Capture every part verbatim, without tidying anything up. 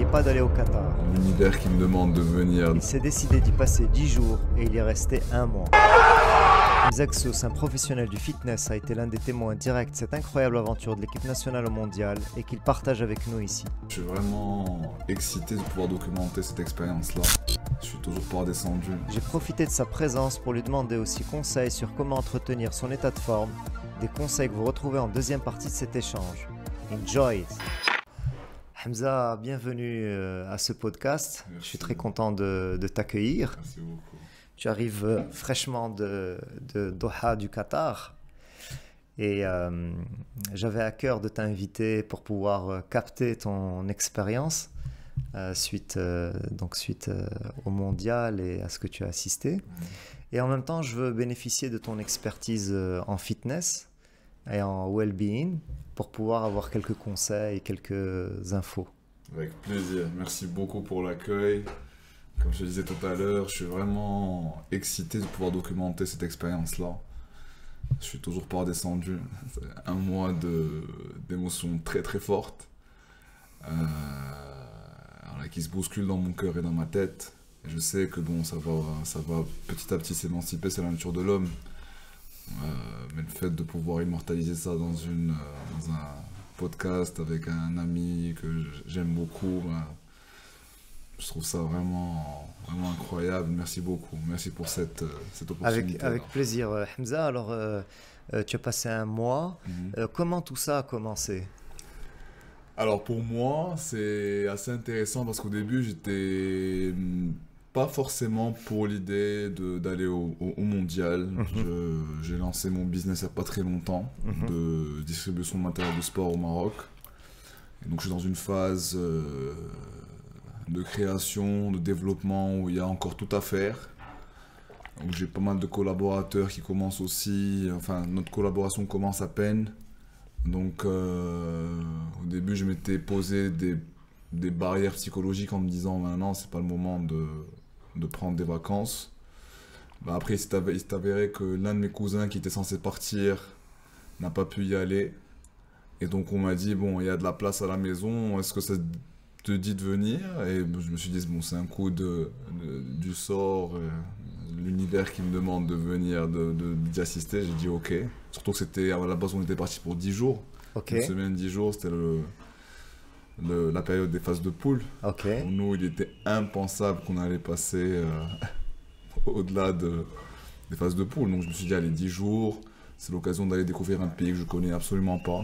pas d'aller au Qatar. L'univers qui me demande de venir. Il s'est décidé d'y passer dix jours et il y est resté un mois. Hamza Ksous, un professionnel du fitness, a été l'un des témoins directs de cette incroyable aventure de l'équipe nationale au mondial et qu'il partage avec nous ici. Je suis vraiment excité de pouvoir documenter cette expérience-là. Je suis toujours pas redescendu. J'ai profité de sa présence pour lui demander aussi conseils sur comment entretenir son état de forme, des conseils que vous retrouvez en deuxième partie de cet échange. Enjoy it. Hamza, bienvenue à ce podcast. Merci. Je suis très content de, de t'accueillir. Merci beaucoup. Tu arrives fraîchement de, de Doha du Qatar et euh, j'avais à cœur de t'inviter pour pouvoir capter ton expérience euh, suite, euh, donc suite euh, au mondial et à ce que tu as assisté. Mmh. Et en même temps, je veux bénéficier de ton expertise en fitness et en well-being pour pouvoir avoir quelques conseils et quelques infos. Avec plaisir. Merci beaucoup pour l'accueil. Comme je te disais tout à l'heure, je suis vraiment excité de pouvoir documenter cette expérience-là. Je suis toujours pas redescendu. C'est un mois de, d'émotions très très fortes euh, voilà, qui se bousculent dans mon cœur et dans ma tête. Et je sais que bon, ça va, ça va petit à petit s'émanciper, c'est la nature de l'homme. Euh, mais le fait de pouvoir immortaliser ça dans, une, dans un podcast avec un ami que j'aime beaucoup, ben, je trouve ça vraiment, vraiment incroyable. Merci beaucoup. Merci pour cette, cette opportunité. Avec, avec plaisir, Hamza. Alors, euh, tu as passé un mois. Mm-hmm. Euh, comment tout ça a commencé? Alors, pour moi, c'est assez intéressant parce qu'au début, j'étais pas forcément pour l'idée d'aller au, au, au mondial. Mm-hmm. J'ai lancé mon business il n'y a pas très longtemps, mm-hmm. de distribution de matériel de sport au Maroc. Et donc, je suis dans une phase euh, de création, de développement où il y a encore tout à faire. Donc, j'ai pas mal de collaborateurs qui commencent aussi. Enfin, notre collaboration commence à peine. Donc, euh, au début, je m'étais posé des, des barrières psychologiques en me disant maintenant, c'est pas le moment de, de prendre des vacances. Bah, après, il s'est avéré, avéré que l'un de mes cousins qui était censé partir n'a pas pu y aller. Et donc, on m'a dit bon, il y a de la place à la maison, est-ce que ça te dit de venir? Et je me suis dit bon, c'est un coup de, de, du sort, euh, l'univers qui me demande de venir, de, de, d'y assister. J'ai dit ok. Surtout que c'était, à la base, on était parti pour dix jours. Okay. Une semaine, dix jours, c'était le, le, la période des phases de poule. Okay. Pour nous, il était impensable qu'on allait passer euh, au-delà de, des phases de poule. Donc je me suis dit, allez, dix jours, c'est l'occasion d'aller découvrir un pays que je ne connais absolument pas,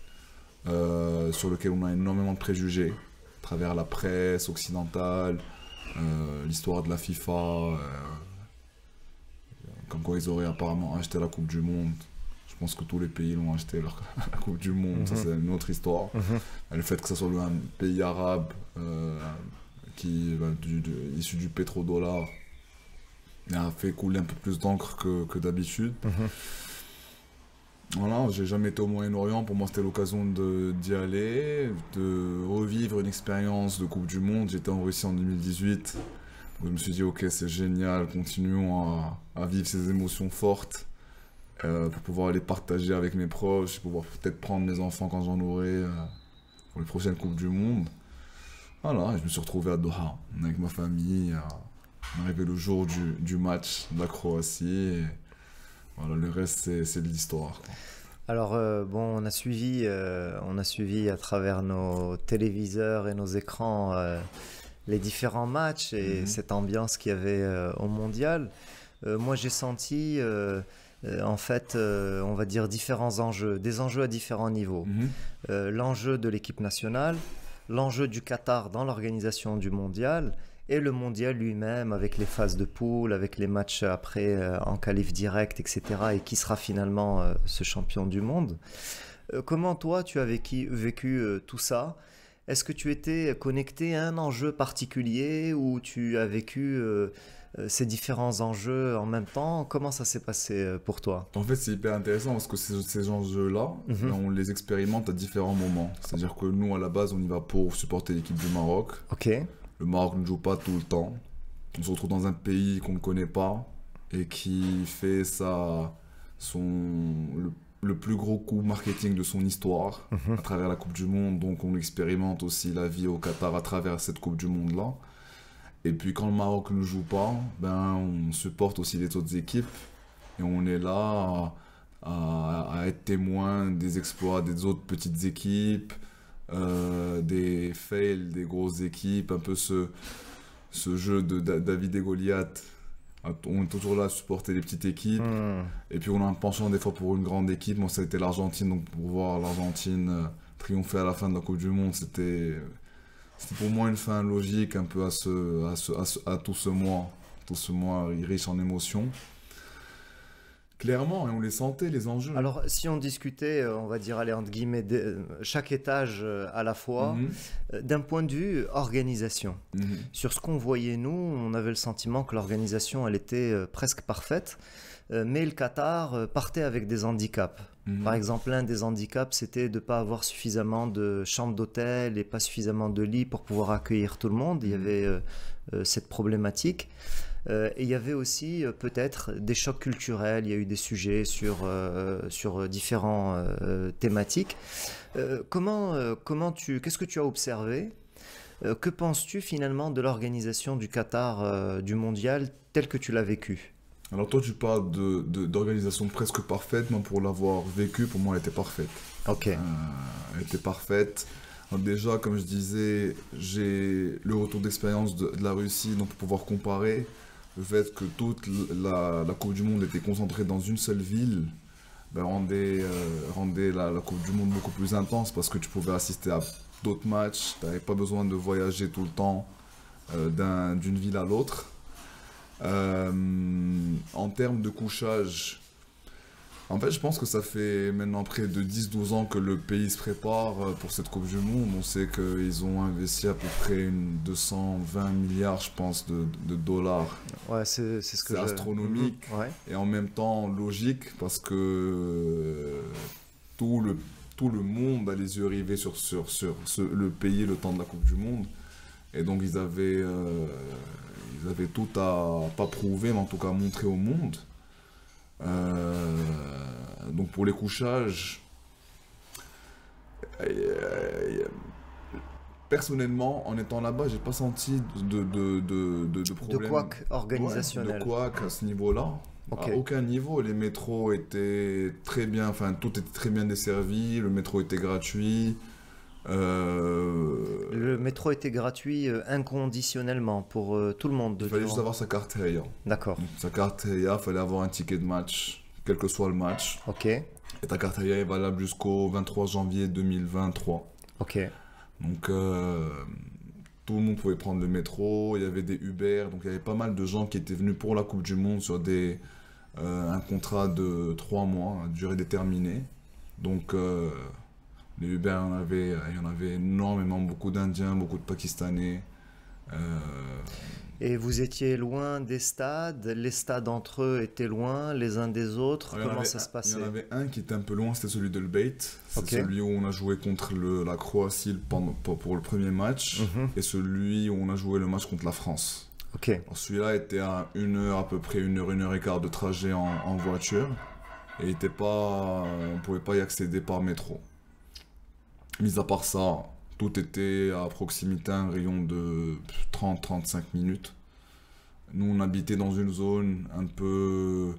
euh, sur lequel on a énormément de préjugés, à travers la presse occidentale, euh, l'histoire de la FIFA, euh, comme quoi ils auraient apparemment acheté la Coupe du Monde. Je pense que tous les pays l'ont acheté, leur, la Coupe du Monde, mm-hmm. Ça c'est une autre histoire. Mm-hmm. Le fait que ce soit un pays arabe euh, qui, bah, du, du, issu du pétrodollar a fait couler un peu plus d'encre que, que d'habitude. Mm-hmm. Voilà, j'ai jamais été au Moyen-Orient, pour moi c'était l'occasion d'y aller, de revivre une expérience de Coupe du Monde. J'étais en Russie en deux mille dix-huit, donc je me suis dit ok, c'est génial, continuons à, à vivre ces émotions fortes. Euh, pour pouvoir les partager avec mes proches, pouvoir peut-être prendre mes enfants quand j'en aurai euh, pour les prochaines Coupes du Monde. Voilà, et je me suis retrouvé à Doha avec ma famille. Euh, on est arrivé le jour du, du match de la Croatie. Et voilà, le reste, c'est de l'histoire. Alors, euh, bon, on a, suivi, euh, on a suivi à travers nos téléviseurs et nos écrans euh, les différents matchs et mm-hmm. cette ambiance qu'il y avait euh, au mondial. Euh, moi, j'ai senti... Euh, Euh, en fait, euh, on va dire différents enjeux, des enjeux à différents niveaux. Mmh. Euh, l'enjeu de l'équipe nationale, l'enjeu du Qatar dans l'organisation du mondial et le mondial lui-même avec les phases de poule, avec les matchs après euh, en qualif direct, et cetera. Et qui sera finalement euh, ce champion du monde. Euh, comment toi, tu as vécu, vécu euh, tout ça? Est-ce que tu étais connecté à un enjeu particulier ou tu as vécu... Euh, ces différents enjeux en même temps? Comment ça s'est passé pour toi? En fait, c'est hyper intéressant parce que ces, ces enjeux-là, mm-hmm. on les expérimente à différents moments. C'est-à-dire que nous, à la base, on y va pour supporter l'équipe du Maroc. Okay. Le Maroc ne joue pas tout le temps. On se retrouve dans un pays qu'on ne connaît pas et qui fait sa, son, le le plus gros coup marketing de son histoire Mhm. à travers la Coupe du Monde. Donc on expérimente aussi la vie au Qatar à travers cette Coupe du Monde-là. Et puis quand le Maroc ne joue pas, ben, on supporte aussi les autres équipes. Et on est là à, à- à être témoin des exploits des autres petites équipes, euh, des fails des grosses équipes, un peu ce, ce jeu de Da- David et Goliath. On est toujours là à supporter les petites équipes. Hmm. Et puis on a un penchant des fois pour une grande équipe. Moi, ça a été l'Argentine. Donc pour voir l'Argentine euh, triompher à la fin de la Coupe du Monde, c'était c'était pour moi une fin logique un peu à, ce, à, ce, à, ce- à tout ce mois. Tout ce mois riche en émotions. Clairement, et on les sentait, les enjeux. Alors, si on discutait, euh, on va dire, allez, entre guillemets, de- euh, chaque étage euh, à la fois, Mhm, euh, d'un point de vue organisation, mhm, sur ce qu'on voyait, nous, on avait le sentiment que l'organisation, elle était euh, presque parfaite, euh, mais le Qatar euh, partait avec des handicaps. mhm, Par exemple, l'un des handicaps, c'était de ne pas avoir suffisamment de chambres d'hôtel et pas suffisamment de lits pour pouvoir accueillir tout le monde. Il y Mhm. avait euh, euh, cette problématique. Euh, et il y avait aussi euh, peut-être des chocs culturels. Il y a eu des sujets sur, euh, sur différentes euh, thématiques. Euh, comment, euh, comment tu, qu'est-ce que tu as observé? Euh, que penses-tu finalement de l'organisation du Qatar euh, du mondial tel que tu l'as vécu? Alors toi, tu parles de, de- d'organisation presque parfaite. Moi, pour l'avoir vécu, pour moi, elle était parfaite. Ok. Euh, elle était parfaite. Alors déjà, comme je disais, j'ai le retour d'expérience de, de la Russie, donc pour pouvoir comparer, le fait que toute la, la Coupe du Monde était concentrée dans une seule ville, ben, rendait, euh, rendait la, la Coupe du Monde beaucoup plus intense parce que tu pouvais assister à d'autres matchs, tu n'avais pas besoin de voyager tout le temps euh, d'un- d'une ville à l'autre. Euh, en termes de couchage, en fait, je pense que ça fait maintenant près de dix douze ans que le pays se prépare euh, pour cette Coupe du Monde. On sait qu'ils ont investi à peu près une deux cent vingt milliards, je pense, de, de dollars. Ouais, c'est, c'est ce que C'est je... astronomique Mhm. Ouais. et en même temps logique parce que euh, tout le, tout le monde a les yeux rivés sur, sur, sur ce- le pays le temps de la Coupe du Monde. Et donc ils avaient, euh, ils avaient tout à, pas prouver, mais en tout cas montrer au monde. Euh, donc pour les couchages, euh, personnellement, en étant là-bas, j'ai pas senti de, de, de, de, de De problème. couac Ouais, organisationnel. de quoi qu'à ce niveau-là. Ok. À aucun niveau, les métros étaient très bien, enfin tout était très bien desservi, le métro était gratuit. Euh, Le métro était gratuit euh, inconditionnellement pour euh, tout le monde. il De fallait durant- juste avoir sa carte Heya. D'accord. Sa carte Heya, il fallait avoir un ticket de match, quel que soit le match. Ok. Et ta carte Heya est valable jusqu'au vingt-trois janvier deux mille vingt-trois. Ok. Donc euh, tout le monde pouvait prendre le métro, il y avait des Uber, donc il y avait pas mal de gens qui étaient venus pour la Coupe du Monde sur des, euh, un contrat de trois mois, à durée déterminée. Donc euh, les Uber, il y en avait, il y en avait énormément, beaucoup d'Indiens, beaucoup de Pakistanais. Euh, Et vous étiez loin des stades, les stades entre eux étaient loin les uns des autres, il y en comment avait ça un- se passait? Il y en avait un qui était un peu loin, c'était celui de l'Beit. C'est Ok. celui où on a joué contre le- la Croatie pendant- pour, pour le premier match. Mhm. Et celui où on a joué le match contre la France. Ok. Alors, celui-là était à une heure, à peu près une heure, une heure et quart de trajet en, en voiture. Et il était pas, on pouvait pas y accéder par métro. Mis à part ça, tout était à proximité, un rayon de trente à trente-cinq minutes. Nous, on habitait dans une zone un peu,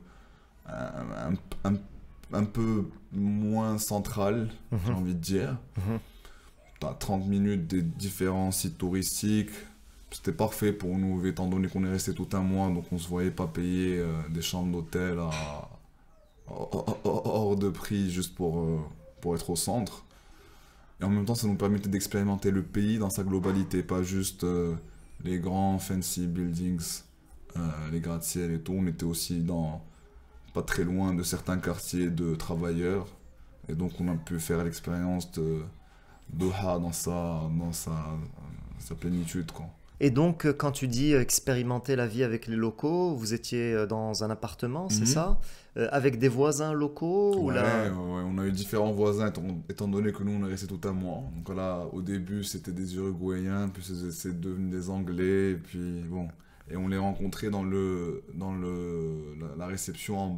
un, un- un peu moins centrale, j'ai Mhm. envie de dire. Mhm. À trente minutes des différents sites touristiques. C'était parfait pour nous, étant donné qu'on est resté tout un mois, donc on se voyait pas payer euh, des chambres d'hôtel à, hors hors de prix juste pour, euh, pour être au centre. Et en même temps, ça nous permettait d'expérimenter le pays dans sa globalité, pas juste euh, les grands fancy buildings, euh, les gratte-ciel et tout. On était aussi dans, pas très loin de certains quartiers de travailleurs. Et donc, on a pu faire l'expérience de Doha dans sa, dans sa, sa plénitude, quoi. Et donc, euh, quand tu dis euh, expérimenter la vie avec les locaux, vous étiez euh, dans un appartement, c'est Mhm. ça? Euh, avec des voisins locaux ou Ouais, là... ouais, ouais, on a eu différents voisins étant, étant donné que nous on est resté tout un mois. Donc là, au début c'était des Uruguayens, puis c'est c'est devenu des Anglais, et puis bon. Et on les rencontrait dans le, dans le, la, la réception en bas.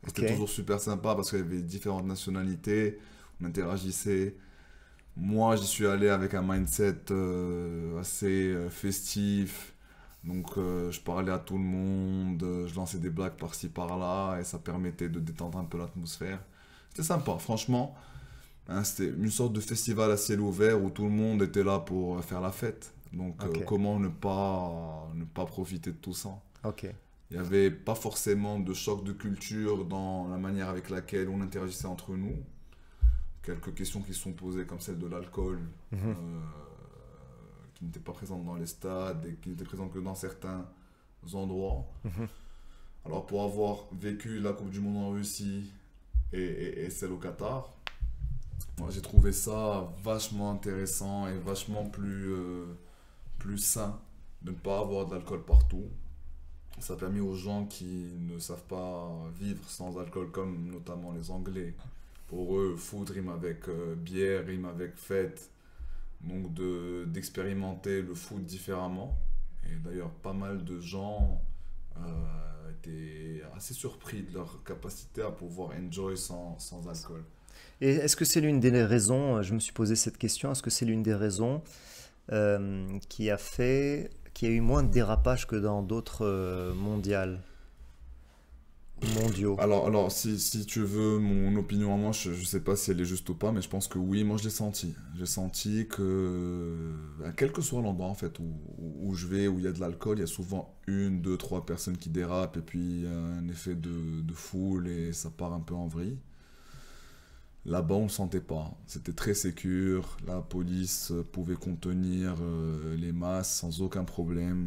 C'était Ok. toujours super sympa parce qu'il y avait différentes nationalités, on interagissait. Moi, j'y suis allé avec un mindset euh, assez euh, festif. Donc, euh, je parlais à tout le monde, euh, je lançais des blagues par-ci par-là et ça permettait de détendre un peu l'atmosphère. C'était sympa, franchement. Hein, c'était une sorte de festival à ciel ouvert où tout le monde était là pour euh, faire la fête. Donc, euh, Ok. comment ne pas, ne pas profiter de tout ça? Ok. Il n'y avait pas forcément de choc de culture dans la manière avec laquelle on interagissait entre nous. Quelques questions qui se sont posées, comme celle de l'alcool, euh, Mhm. qui n'était pas présente dans les stades et qui n'était présente que dans certains endroits. Mhm. Alors, pour avoir vécu la Coupe du Monde en Russie et, et- et celle au Qatar, moi, j'ai trouvé ça vachement intéressant et vachement plus, euh, plus sain de ne pas avoir d'alcool partout. Ça a permis aux gens qui ne savent pas vivre sans alcool, comme notamment les Anglais. Pour eux, foot rime avec euh, bière, rime avec fête. Donc de, d'expérimenter le foot différemment. Et d'ailleurs, pas mal de gens euh, étaient assez surpris de leur capacité à pouvoir enjoy sans, sans alcool. Et est-ce que c'est l'une des raisons, je me suis posé cette question, est-ce que c'est l'une des raisons euh, qui a fait, qui a eu moins de dérapages que dans d'autres euh, mondiales, mondiaux? Alors, alors si, si tu veux mon opinion à moi, je, je sais pas si elle est juste ou pas, mais je pense que oui, moi je l'ai senti. J'ai senti que, à quel que soit l'endroit en fait où, où- où je vais, où il y a de l'alcool, il y a souvent une, deux, trois personnes qui dérapent et puis il y a un effet de, de foule et ça part un peu en vrille. Là-bas, on ne le sentait pas. C'était très sécure. La police euh, pouvait contenir euh, les masses sans aucun problème.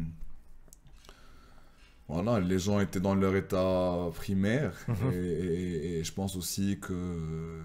Voilà, les gens étaient dans leur état primaire. Et, Mhm. et- et je pense aussi que euh,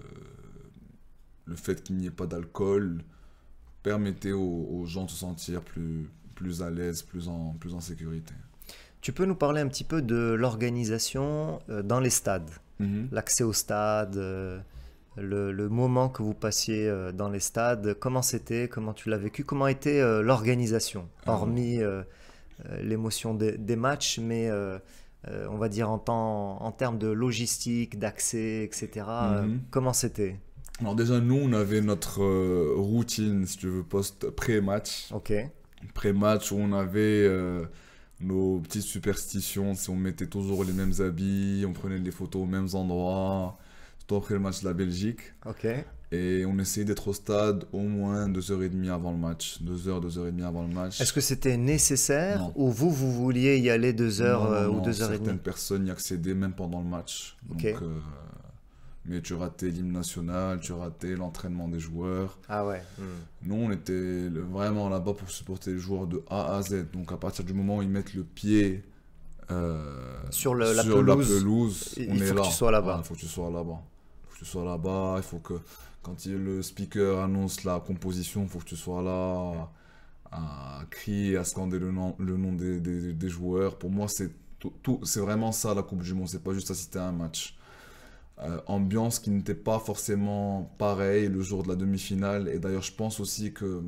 le fait qu'il n'y ait pas d'alcool permettait aux, aux gens de se sentir plus, plus à l'aise, plus en, plus en sécurité. Tu peux nous parler un petit peu de l'organisation euh, dans les stades, Mhm. l'accès au stade, euh, le, le moment que vous passiez euh, dans les stades, comment c'était, comment tu l'as vécu, comment était euh, l'organisation, Alors, hormis euh, euh, l'émotion des, des matchs, mais euh, euh, on va dire en temps, en termes de logistique, d'accès, et cetera euh, mhm. comment c'était? Alors déjà, nous, on avait notre euh, routine, si tu veux, post pré-match. Ok, Pré-match où on avait euh, nos petites superstitions, si on mettait toujours les mêmes habits, on prenait les photos aux mêmes endroits, surtout après le match de la Belgique. ok. Et on essayait d'être au stade au moins deux heures trente avant le match. Deux heures, deux heures trente avant le Est-ce match. que c'était nécessaire Non. ou vous, vous vouliez y aller deux heures Non, non, euh, ou non. deux heures et demie? Certaines personnes y accédaient même pendant le match. Ok. Donc, euh, mais tu ratais l'hymne national, tu ratais l'entraînement des joueurs. Ah ouais. Hmm. Nous, on était le- vraiment là-bas pour supporter les joueurs de A à Z. Donc, à partir du moment où ils mettent le pied euh, Sur le- la sur la pelouse, pelouse, il on il est faut que là. tu sois Voilà, là-bas. il faut que tu sois là-bas. Il faut que tu sois là-bas. Il faut que, quand il- le speaker annonce la composition, il faut que tu sois là à crier, à scander le nom, le nom des, des- des joueurs. Pour moi, c'est tout, tout- c'est vraiment ça la Coupe du Monde. C'est pas juste assister à un match. Euh, ambiance qui n'était pas forcément pareille le jour de la demi-finale. Et d'ailleurs, je pense aussi que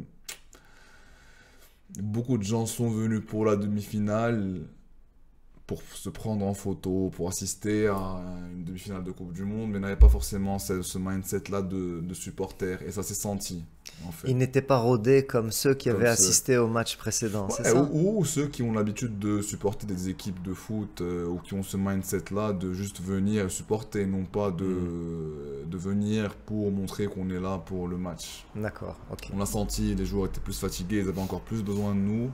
beaucoup de gens sont venus pour la demi-finale pour se prendre en photo, pour assister à une demi-finale de Coupe du Monde, mais n'avaient pas forcément ce, ce mindset-là de, de supporter. Et ça s'est senti, en fait. Ils n'étaient pas rodés comme ceux qui Comme avaient ce, assisté au match précédent, c'est Ouais, ça? ou, ou ceux qui ont l'habitude de supporter des équipes de foot euh, ou qui ont ce mindset-là de juste venir supporter, non pas de, Hmm. de venir pour montrer qu'on est là pour le match. D'accord, ok. On l'a senti, les joueurs étaient plus fatigués, ils avaient encore plus besoin de nous.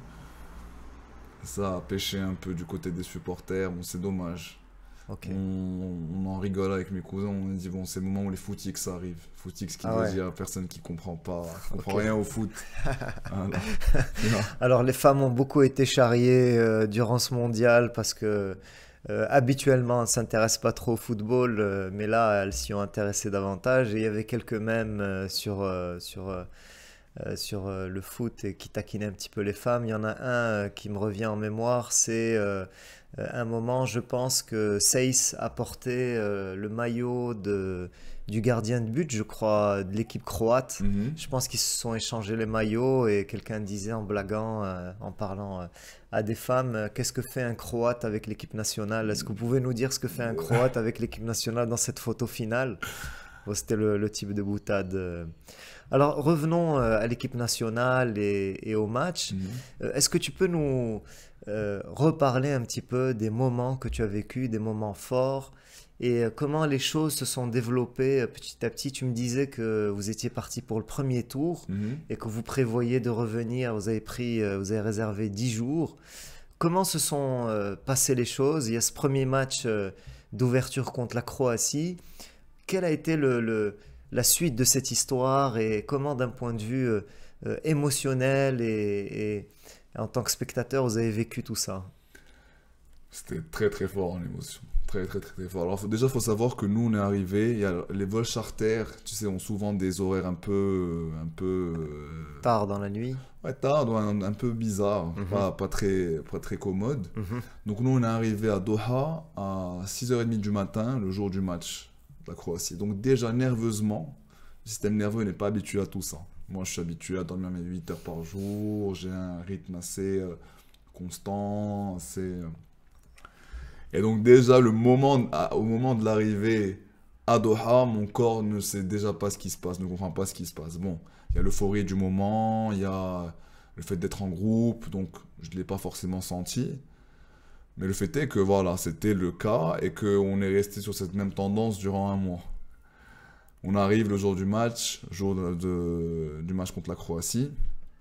Ça a pêché un peu du côté des supporters, bon, c'est dommage. Ok. On, on en rigole avec mes cousins, on dit bon, c'est le moment où les footix arrivent. Footix qui Ah veut ouais, dire personne qui comprend pas, qui comprend ok. rien au foot. Voilà. Non. Alors les femmes ont beaucoup été charriées euh, durant ce mondial parce que euh, habituellement elles ne s'intéressent pas trop au football, euh, mais là elles s'y ont intéressées davantage et il y avait quelques mèmes euh, sur, euh, sur euh, euh, sur euh, le foot et qui taquinait un petit peu les femmes. Il y en a un euh, qui me revient en mémoire, c'est euh, Euh, à un moment, je pense que Seyss a porté euh, le maillot de, du gardien de but, je crois, de l'équipe croate. Mhm. Je pense qu'ils se sont échangés les maillots et quelqu'un disait en blaguant, euh, en parlant euh, à des femmes, euh, qu'est-ce que fait un Croate avec l'équipe nationale? Est-ce que vous pouvez nous dire ce que fait un Croate avec l'équipe nationale dans cette photo finale? Bon, c'était le, le type de boutade. euh. Alors revenons euh, à l'équipe nationale et, et au match. Mhm. Euh, Est-ce que tu peux nous euh, reparler un petit peu des moments que tu as vécus, des moments forts et euh, comment les choses se sont développées euh, petit à petit? Tu me disais que vous étiez parti pour le premier tour Mhm. et que vous prévoyez de revenir, vous avez pris, euh, vous avez réservé dix jours. Comment se sont euh, passées les choses? Il y a ce premier match euh, d'ouverture contre la Croatie. Quelle a été le, le- la suite de cette histoire et comment, d'un point de vue euh, euh, émotionnel et, et en tant que spectateur, vous avez vécu tout ça? C'était très très fort en émotion. Très très très, très fort. Alors faut- déjà, il faut savoir que nous, on est arrivés, il y a les vols charter, tu sais, ont souvent des horaires un peu, un peu, euh, Tard dans la nuit. ouais, tard, ouais, un, un peu bizarre, Mhm, pas, pas très, pas très commode. mhm. Donc nous, on est arrivé à Doha à six heures trente du matin, le jour du match de la Croatie. Donc déjà, nerveusement, le système nerveux n'est pas habitué à tout ça. Moi, je suis habitué à dormir mes huit heures par jour, j'ai un rythme assez euh, constant, assez... euh, Et donc déjà, le moment, à- au moment de l'arrivée à Doha, mon corps ne sait déjà pas ce qui se passe, ne comprend pas ce qui se passe. Bon, il y a l'euphorie du moment, il y a le fait d'être en groupe, donc je ne l'ai pas forcément senti. Mais le fait est que voilà, c'était le cas et qu'on est resté sur cette même tendance durant un mois. On arrive le jour du match, jour de- de- du match contre la Croatie.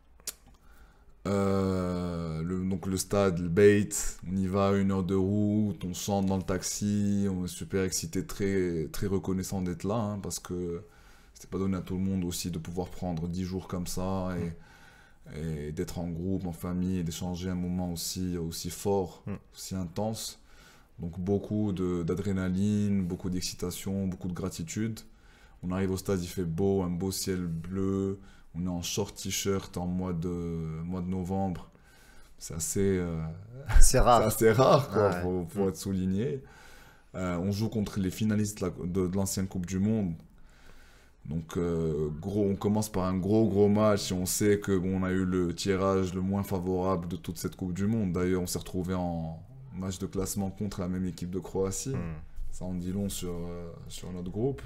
Euh, le, donc le stade, le Beit, on y va, une heure de route, on chante dans le taxi, on est super excité, très, très reconnaissant d'être là, hein, parce que c'était pas donné à tout le monde aussi de pouvoir prendre dix jours comme ça et, et d'être en groupe, en famille, et d'échanger un moment aussi, aussi fort, Mm. aussi intense. Donc beaucoup de- d'adrénaline, beaucoup d'excitation, beaucoup de gratitude. On arrive au stade, il fait beau, un beau ciel bleu. On est en short t-shirt en mois de, mois de novembre. C'est assez, euh, C'est c'est rare. assez rare, quoi, Ah ouais. faut, faut Mm. être souligné. Euh, on joue contre les finalistes de la- de, de l'ancienne Coupe du Monde. Donc, euh, gros, on commence par un gros, gros match et on sait que bon, on a eu le tirage le moins favorable de toute cette Coupe du Monde. D'ailleurs, on s'est retrouvé en match de classement contre la même équipe de Croatie. Mm. Ça en dit long sur, euh, sur notre groupe.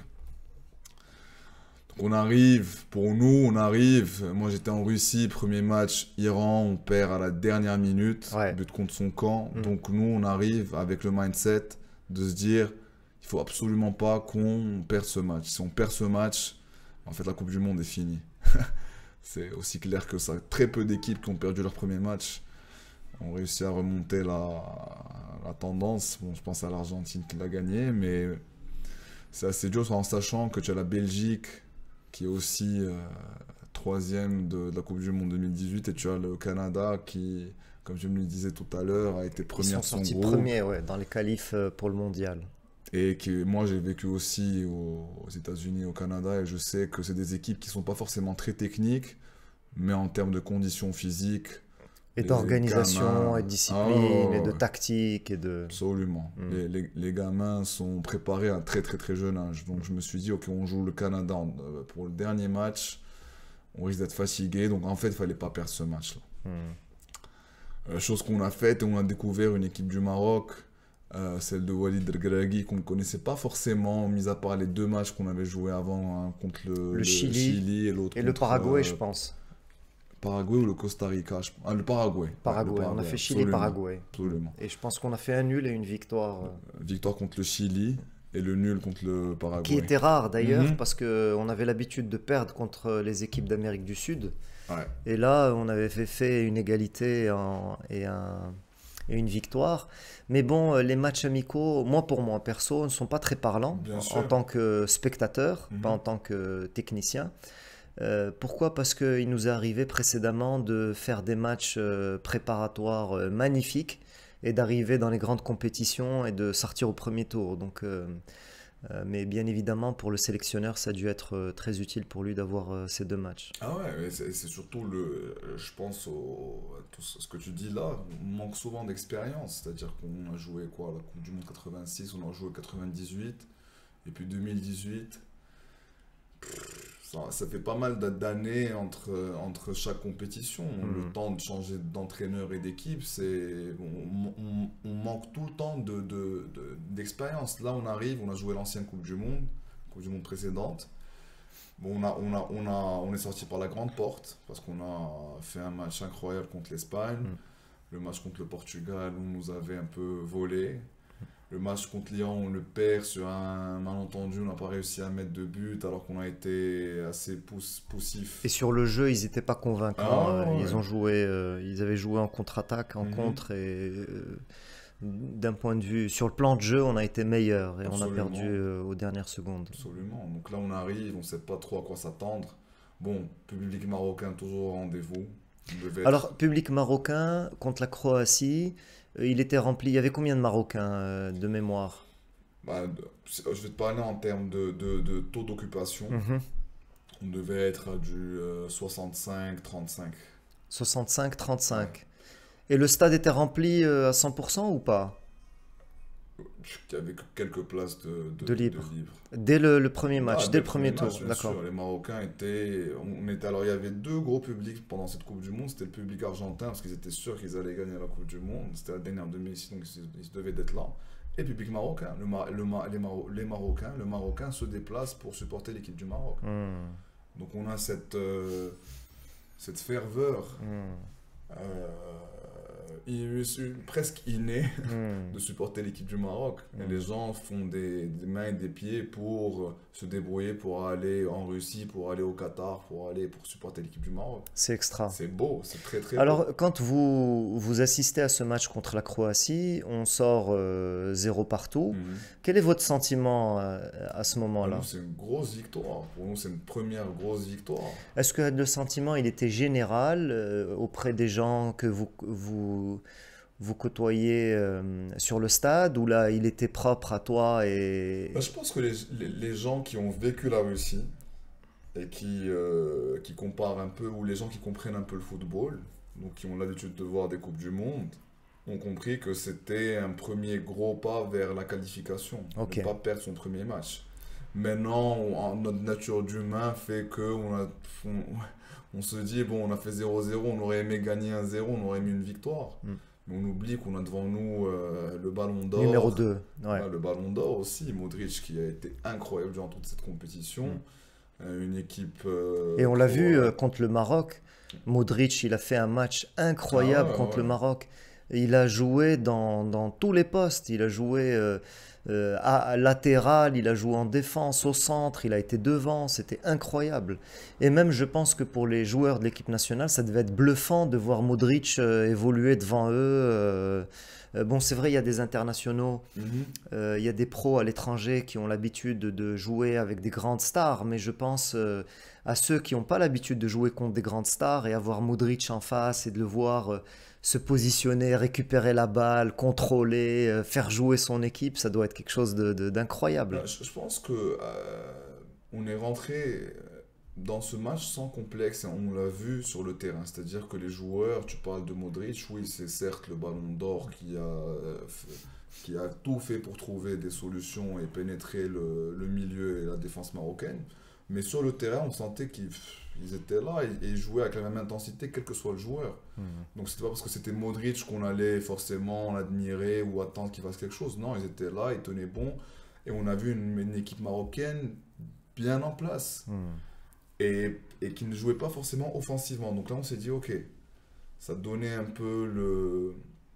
Donc on arrive, pour nous, on arrive. Moi j'étais en Russie, premier match, Iran, on perd à la dernière minute, Ouais. but contre son camp. Mm. Donc nous, on arrive avec le mindset de se dire, il faut absolument pas qu'on perde ce match. Si on perd ce match, en fait la Coupe du Monde est finie. C'est aussi clair que ça. Très peu d'équipes qui ont perdu leur premier match ont réussi à remonter la, la tendance. Bon, je pense à l'Argentine qui l'a gagné, mais c'est assez dur en sachant que tu as la Belgique qui est aussi euh, troisième de, de la Coupe du Monde deux mille dix-huit et tu as le Canada qui, comme je me le disais tout à l'heure, a été Ils première sont de son sortis groupe premiers, ouais, dans les qualifs euh, pour le mondial. et qui, moi j'ai vécu aussi aux, aux États-Unis, au Canada et je sais que c'est des équipes qui sont pas forcément très techniques, mais en termes de conditions physiques, Et les d'organisation, gamins- et de discipline, Ah, ouais, ouais, et de ouais. tactique, et de... Absolument. Mm. Les, les- les gamins sont préparés à un très très très jeune âge. Donc je me suis dit, ok, on joue le Canada en- euh, pour le dernier match. On risque d'être fatigué. Donc en fait, il fallait pas perdre ce match-là. Mm. Euh, chose qu'on a faite et on a découvert une équipe du Maroc, euh, celle de Walid Regragui, qu'on ne connaissait pas forcément, mis à part les deux matchs qu'on avait joués avant, hein, contre le, Le Chili et l'autre Et le contre, Paraguay, euh, je pense. Paraguay ou le Costa Rica. je- Ah, le Paraguay. Ouais, le Paraguay, on a fait Chili-Paraguay. Absolument. Et je pense qu'on a fait un nul et une victoire. euh, Victoire contre le Chili et le nul contre le Paraguay. Qui était rare d'ailleurs, Mhm. parce qu'on avait l'habitude de perdre contre les équipes d'Amérique du Sud. Ouais. Et là, on avait fait, fait une égalité en- et, un- et une victoire. Mais bon, euh, les matchs amicaux, moi pour moi, perso, ne sont pas très parlants Bien en, sûr. en tant que spectateur, Mhm. pas en tant que technicien. Euh, pourquoi? Parce qu'il nous est arrivé précédemment de faire des matchs euh, préparatoires euh, magnifiques et d'arriver dans les grandes compétitions et de sortir au premier tour. Donc, euh, Euh, mais bien évidemment, pour le sélectionneur, ça a dû être euh, très utile pour lui d'avoir euh, ces deux matchs. Ah ouais, mais c'est c'est surtout le, je pense au, à tout ce que tu dis là, on manque souvent d'expérience, c'est-à-dire qu'on a joué quoi, la Coupe du Monde quatre-vingt-six, on a joué quatre-vingt-dix-huit, et puis deux mille dix-huit, ça, ça fait pas mal d'a- d'années entre, entre chaque compétition. Le Hmm. temps de changer d'entraîneur et d'équipe, c'est, on, on- on manque tout le temps de, de- de- d'expérience. Là, on arrive, on a joué l'ancienne Coupe du Monde, Coupe du Monde précédente. Bon, on a, on a, on a, on est sorti par la grande porte parce qu'on a fait un match incroyable contre l'Espagne. Hmm. Le match contre le Portugal, on nous avait un peu volé. Le match contre l'Iran, on le perd sur un malentendu, on n'a pas réussi à mettre de but alors qu'on a été assez pouss- poussif. Et sur le jeu, ils n'étaient pas convaincants. Ah Euh, Ils ouais. ont joué, euh, ils avaient joué en contre-attaque, en Mhm. contre, et euh, d'un point de vue, sur le plan de jeu, on a été meilleur et on a perdu Absolument, euh, aux dernières secondes. absolument. Donc là, on arrive, on ne sait pas trop à quoi s'attendre. Bon, public marocain toujours au rendez-vous. On devait être. Alors, public marocain contre la Croatie, euh, il était rempli. Il y avait combien de Marocains euh, de mémoire? Bah, de- je vais te parler en termes de, de- de taux d'occupation. Mhm. On devait être à du euh, soixante-cinq trente-cinq. soixante-cinq Ouais. trente-cinq. Et le stade était rempli euh, à cent pour cent ou pas? Il y avait que quelques places de, de, De de libre. libre. Dès le, le premier Ah, match, dès dès le le premier premier match, tour, bien d'accord. sûr. Les Marocains étaient. On était, alors, il y avait deux gros publics pendant cette Coupe du Monde. C'était le public argentin, parce qu'ils étaient sûrs qu'ils allaient gagner la Coupe du Monde. C'était la dernière demi, donc ils, ils devaient être là. Et le public marocain. Le, Ma- le Ma- les, Maro- les Marocains, le Marocain se déplace pour supporter l'équipe du Maroc. Hmm, Donc on a cette, euh, cette ferveur hmm, euh, in- presque innée hmm, de supporter l'équipe du Maroc. Et les hmm. gens font des, des mains et des pieds pour se débrouiller, pour aller en Russie, pour aller au Qatar, pour aller pour supporter l'équipe du Maroc. C'est extra. C'est beau, c'est très très beau. Alors, quand vous, vous assistez à ce match contre la Croatie, on sort euh, zéro partout. Mhm. Quel est votre sentiment euh, à ce Pour nous, moment-là? c'est une grosse victoire. Pour nous, c'est une première grosse victoire. Est-ce que le sentiment, il était général euh, auprès des gens que vous, vous, vous côtoyez euh, sur le stade, ou là, il était propre à toi Bah, et... je pense que les, les- les gens qui ont vécu la Russie et qui, euh, qui comparent un peu, ou les gens qui comprennent un peu le football, donc qui ont l'habitude de voir des Coupes du Monde, ont compris que c'était un premier gros pas vers la qualification, Ok. ne pas perdre son premier match. Maintenant, on- notre nature d'humain fait que on a, on, on se dit, bon, on a fait zéro zéro, on aurait aimé gagner un zéro, on aurait aimé une victoire. Hmm. Mais on oublie qu'on a devant nous euh, le ballon Numéro d'or. deux, ouais. Voilà, le ballon d'or aussi, Modric qui a été incroyable durant toute cette compétition. Mm. Euh, une équipe. euh, Et on l'a vu pro- euh, contre le Maroc. Modric, il a fait un match Ah incroyable ouais, contre ouais. le Maroc. Il a joué dans, dans tous les postes. Il a joué euh, euh, à, à latéral, il a joué en défense, au centre, il a été devant. C'était incroyable. Et même, je pense que pour les joueurs de l'équipe nationale, ça devait être bluffant de voir Modric euh, évoluer devant eux. euh. Euh, bon, c'est vrai, il y a des internationaux. Mhm. Euh, Il y a des pros à l'étranger qui ont l'habitude de, de jouer avec des grandes stars, mais je pense euh, à ceux qui n'ont pas l'habitude de jouer contre des grandes stars et avoir Modric en face et de le voir euh, se positionner, récupérer la balle, contrôler, euh, faire jouer son équipe, ça doit être quelque chose de, de- d'incroyable. Là, je, je pense que euh, on est rentré dans ce match sans complexe et on l'a vu sur le terrain. C'est-à-dire que les joueurs, tu parles de Modric, oui, c'est certes le ballon d'or qui a, euh, f- qui a tout fait pour trouver des solutions et pénétrer le, le milieu et la défense marocaine. Mais sur le terrain, on sentait qu'ils ils étaient là et, et ils jouaient avec la même intensité, quel que soit le joueur. Mhm. Donc c'était pas parce que c'était Modric qu'on allait forcément l'admirer ou attendre qu'il fasse quelque chose. Non, ils étaient là, ils tenaient bon. Et on a vu une, une équipe marocaine bien en place Mhm. et, et qui ne jouait pas forcément offensivement. Donc là, on s'est dit, ok, ça donnait un peu le,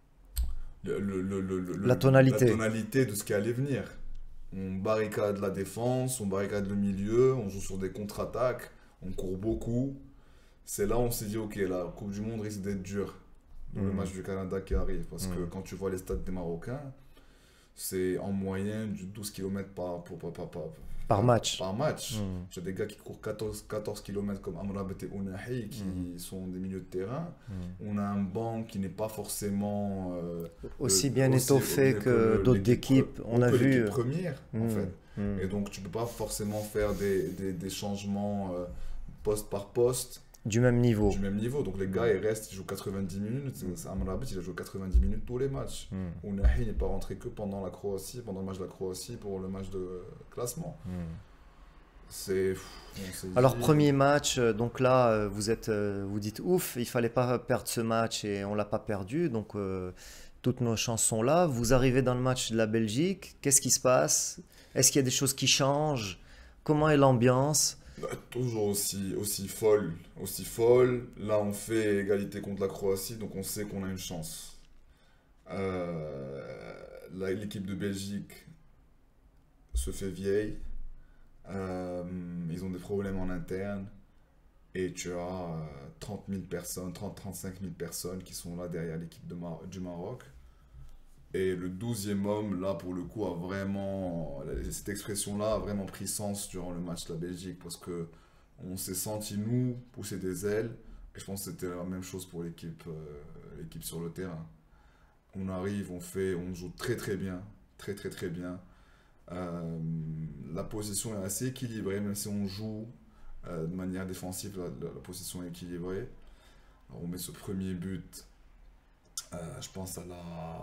le, le- le- le- le- La tonalité. la tonalité de ce qui allait venir. On barricade la défense, on barricade le milieu, on joue sur des contre-attaques, on court beaucoup. C'est là où on s'est dit, ok, la Coupe du Monde risque d'être dure. Dans le Mhm. match du Canada qui arrive. Parce que Mhm. quand tu vois les stats des Marocains, c'est en moyenne du douze kilomètres par, par, par, par, par, Par match. par match. Hmm. J'ai des gars qui courent quatorze, quatorze kilomètres comme Amrabat et Ounahi qui Mm. sont des milieux de terrain. Hmm. On a un banc qui n'est pas forcément euh, Aussi euh, bien aussi étoffé bien que le- d'autres l'équipe équipes. pre- On a que vu. l'équipe première en Hmm. fait. Hmm. Et donc tu peux pas forcément faire des, des, des changements euh, poste par poste Du même niveau. du même niveau. Donc les gars ils restent, ils jouent quatre-vingt-dix minutes. C'est- Amrabat il a joué quatre-vingt-dix minutes tous les matchs. Hmm. Ounahi n'est pas rentré que pendant la Croatie, pendant le match de la Croatie pour le match de classement. Hmm. C'est. On s'est Alors, dit- premier match, euh, donc là, euh, vous êtes, euh, vous dites ouf, il fallait pas perdre ce match et on l'a pas perdu, donc euh, toutes nos chances sont là. Vous arrivez dans le match de la Belgique, qu'est-ce qui se passe? Est-ce qu'il y a des choses qui changent? Comment est l'ambiance? Bah, toujours aussi, aussi folle, aussi folle. Là, on fait égalité contre la Croatie, donc on sait qu'on a une chance. Euh, là, l'équipe de Belgique se fait vieille. Euh, ils ont des problèmes en interne. Et tu as euh, trente mille personnes, trente à trente-cinq mille personnes qui sont là derrière l'équipe de Mar- du Maroc. Et le douzième homme, là, pour le coup, a vraiment. Cette expression-là a vraiment pris sens durant le match de la Belgique parce que on s'est senti, nous, pousser des ailes. Et je pense que c'était la même chose pour l'équipe euh, l'équipe sur le terrain. On arrive, on fait, on joue très très bien. Très très très bien. Euh, la position est assez équilibrée, même si on joue euh, de manière défensive, la, la- la position est équilibrée. Alors, on met ce premier but, euh, je pense à la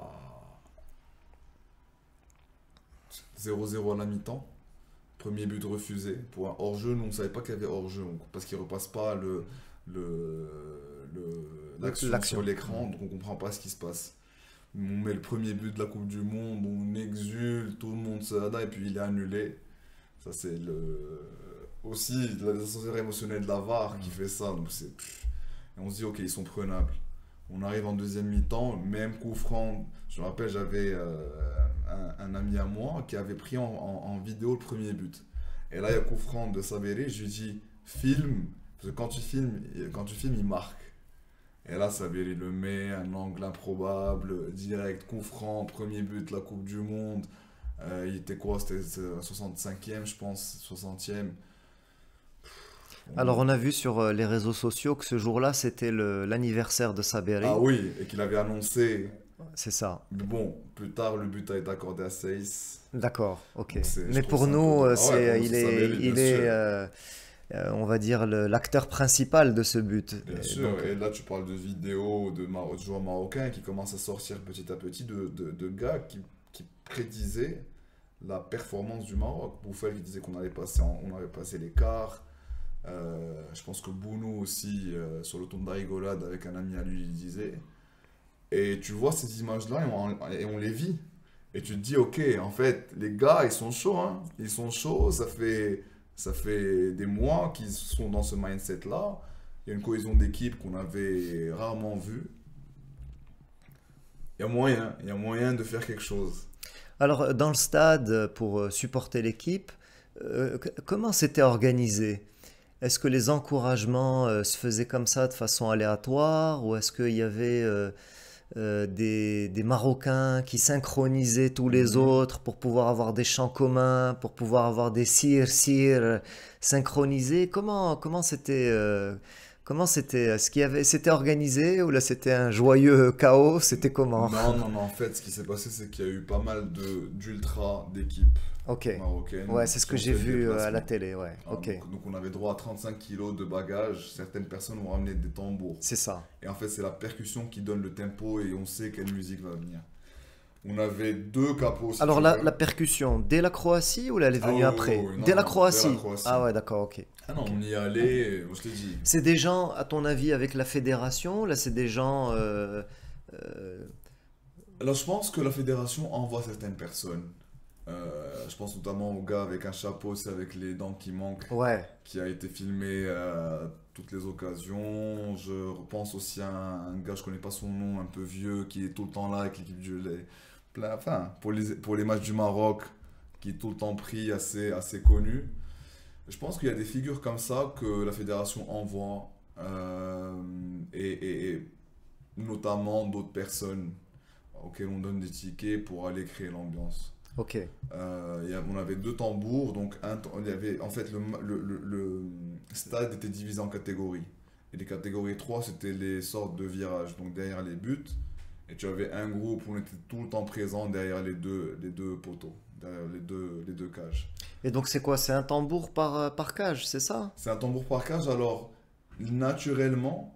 zéro zéro à la mi-temps. Premier but refusé pour un hors-jeu. Nous, on ne savait pas qu'il y avait hors-jeu on- parce qu'il ne repasse pas le, le, le- l'action L'action. sur l'écran, donc on ne comprend pas ce qui se passe. On met le premier but de la Coupe du Monde, on exulte, tout le monde se hada et puis il est annulé. Ça, c'est le... aussi l'ascenseur émotionnel de la V A R qui fait ça. Donc c'est... Et on se dit, ok, ils sont prenables. On arrive en deuxième mi-temps, même coup franc. Je me rappelle, j'avais euh, un, un ami à moi qui avait pris en, en- en vidéo le premier but. Et là, il y a coup franc de Saberi. Je lui dis, filme. Parce que quand tu filmes, quand tu filmes, il marque. Et là, Saberi le met, un angle improbable, direct, coup franc, premier but, la Coupe du Monde. Euh, il était quoi? C'était euh, soixante-cinquième, je pense, soixantième. On- Alors, on a vu sur euh, les réseaux sociaux que ce jour-là, c'était le- l'anniversaire de Saberi. Ah oui, et qu'il avait annoncé. C'est ça. Mais bon, plus tard, le but a été accordé à Seyss. D'accord, ok. Donc c'est- je Mais trouve pour ça un peu nous, dommage. euh, Ah c'est, ouais, pour nous, il c'est est, Saberi, bien il est, sûr. euh, euh, on va dire, le- l'acteur principal de ce but. Bien Et sûr, donc, et là tu parles de vidéos de, Mar- de joueurs marocains qui commencent à sortir petit à petit de, de, de gars qui, qui prédisaient la performance du Maroc. Bouffel qui disait qu'on allait passer, en- on allait passer l'écart. Euh, je pense que Bounou aussi, euh, sur le ton de la rigolade avec un ami à lui, il disait. Et tu vois ces images-là et on, et on les vit. Et tu te dis, ok, en fait, les gars, ils sont chauds, hein. Ils sont chauds, ça fait, ça fait des mois qu'ils sont dans ce mindset-là. Il y a une cohésion d'équipe qu'on avait rarement vue. Il y a moyen, il y a moyen de faire quelque chose. Alors, dans le stade, pour euh, supporter l'équipe, euh, c- comment c'était organisé? Est-ce que les encouragements euh, se faisaient comme ça de façon aléatoire ou est-ce qu'il y avait euh, euh, des, des Marocains qui synchronisaient tous les Mhm. autres pour pouvoir avoir des chants communs, pour pouvoir avoir des sir sir synchronisés? Comment comment c'était euh, comment c'était? Est-ce qu'il y avait c'était organisé ou là c'était un joyeux chaos? C'était comment? Non, non, non, en fait, ce qui s'est passé, c'est qu'il y a eu pas mal de d'ultra d'équipes Ok. marocaines Ouais, c'est ce qui que ont j'ai fait le vu euh, à la déplacement. télé, ouais. Ah, Ok. donc, donc on avait droit à trente-cinq kilos de bagages. Certaines personnes ont ramené des tambours. C'est ça. Et en fait, c'est la percussion qui donne le tempo et on sait quelle musique va venir. On avait deux capots, si Alors tu la, veux. la percussion, dès la Croatie ou là elle est Ah venue oui, oui, après? oui, non, Dès la non, Croatie. dès la Croatie. Ah ouais, d'accord, ok. Ah non, Ok. on y allait, je te dis. C'est des gens, à ton avis, avec la fédération, là c'est des gens... euh, euh, Alors, je pense que la fédération envoie certaines personnes. Euh, je pense notamment au gars avec un chapeau, c'est avec les dents qui manquent, ouais, qui a été filmé à toutes les occasions. Je repense aussi à un, un gars, je connais pas son nom, un peu vieux, qui est tout le temps là avec l'équipe du... les- plein- Enfin, pour les, pour les matchs du Maroc, qui est tout le temps pris, assez, assez connu. Je pense qu'il y a des figures comme ça que la fédération envoie, euh, et, et- et notamment d'autres personnes. auquel on donne des tickets pour aller créer l'ambiance. Ok. Euh, y a- on avait deux tambours, donc un, t- il y avait, en fait le, ma- le, le- le stade était divisé en catégories. Et les catégories trois, c'était les sortes de virages, donc derrière les buts. Et tu avais un groupe où on était tout le temps présent derrière les deux, les deux poteaux, derrière les deux, les deux cages. Et donc c'est quoi? C'est un tambour par, euh, par cage, c'est ça? C'est un tambour par cage, alors naturellement,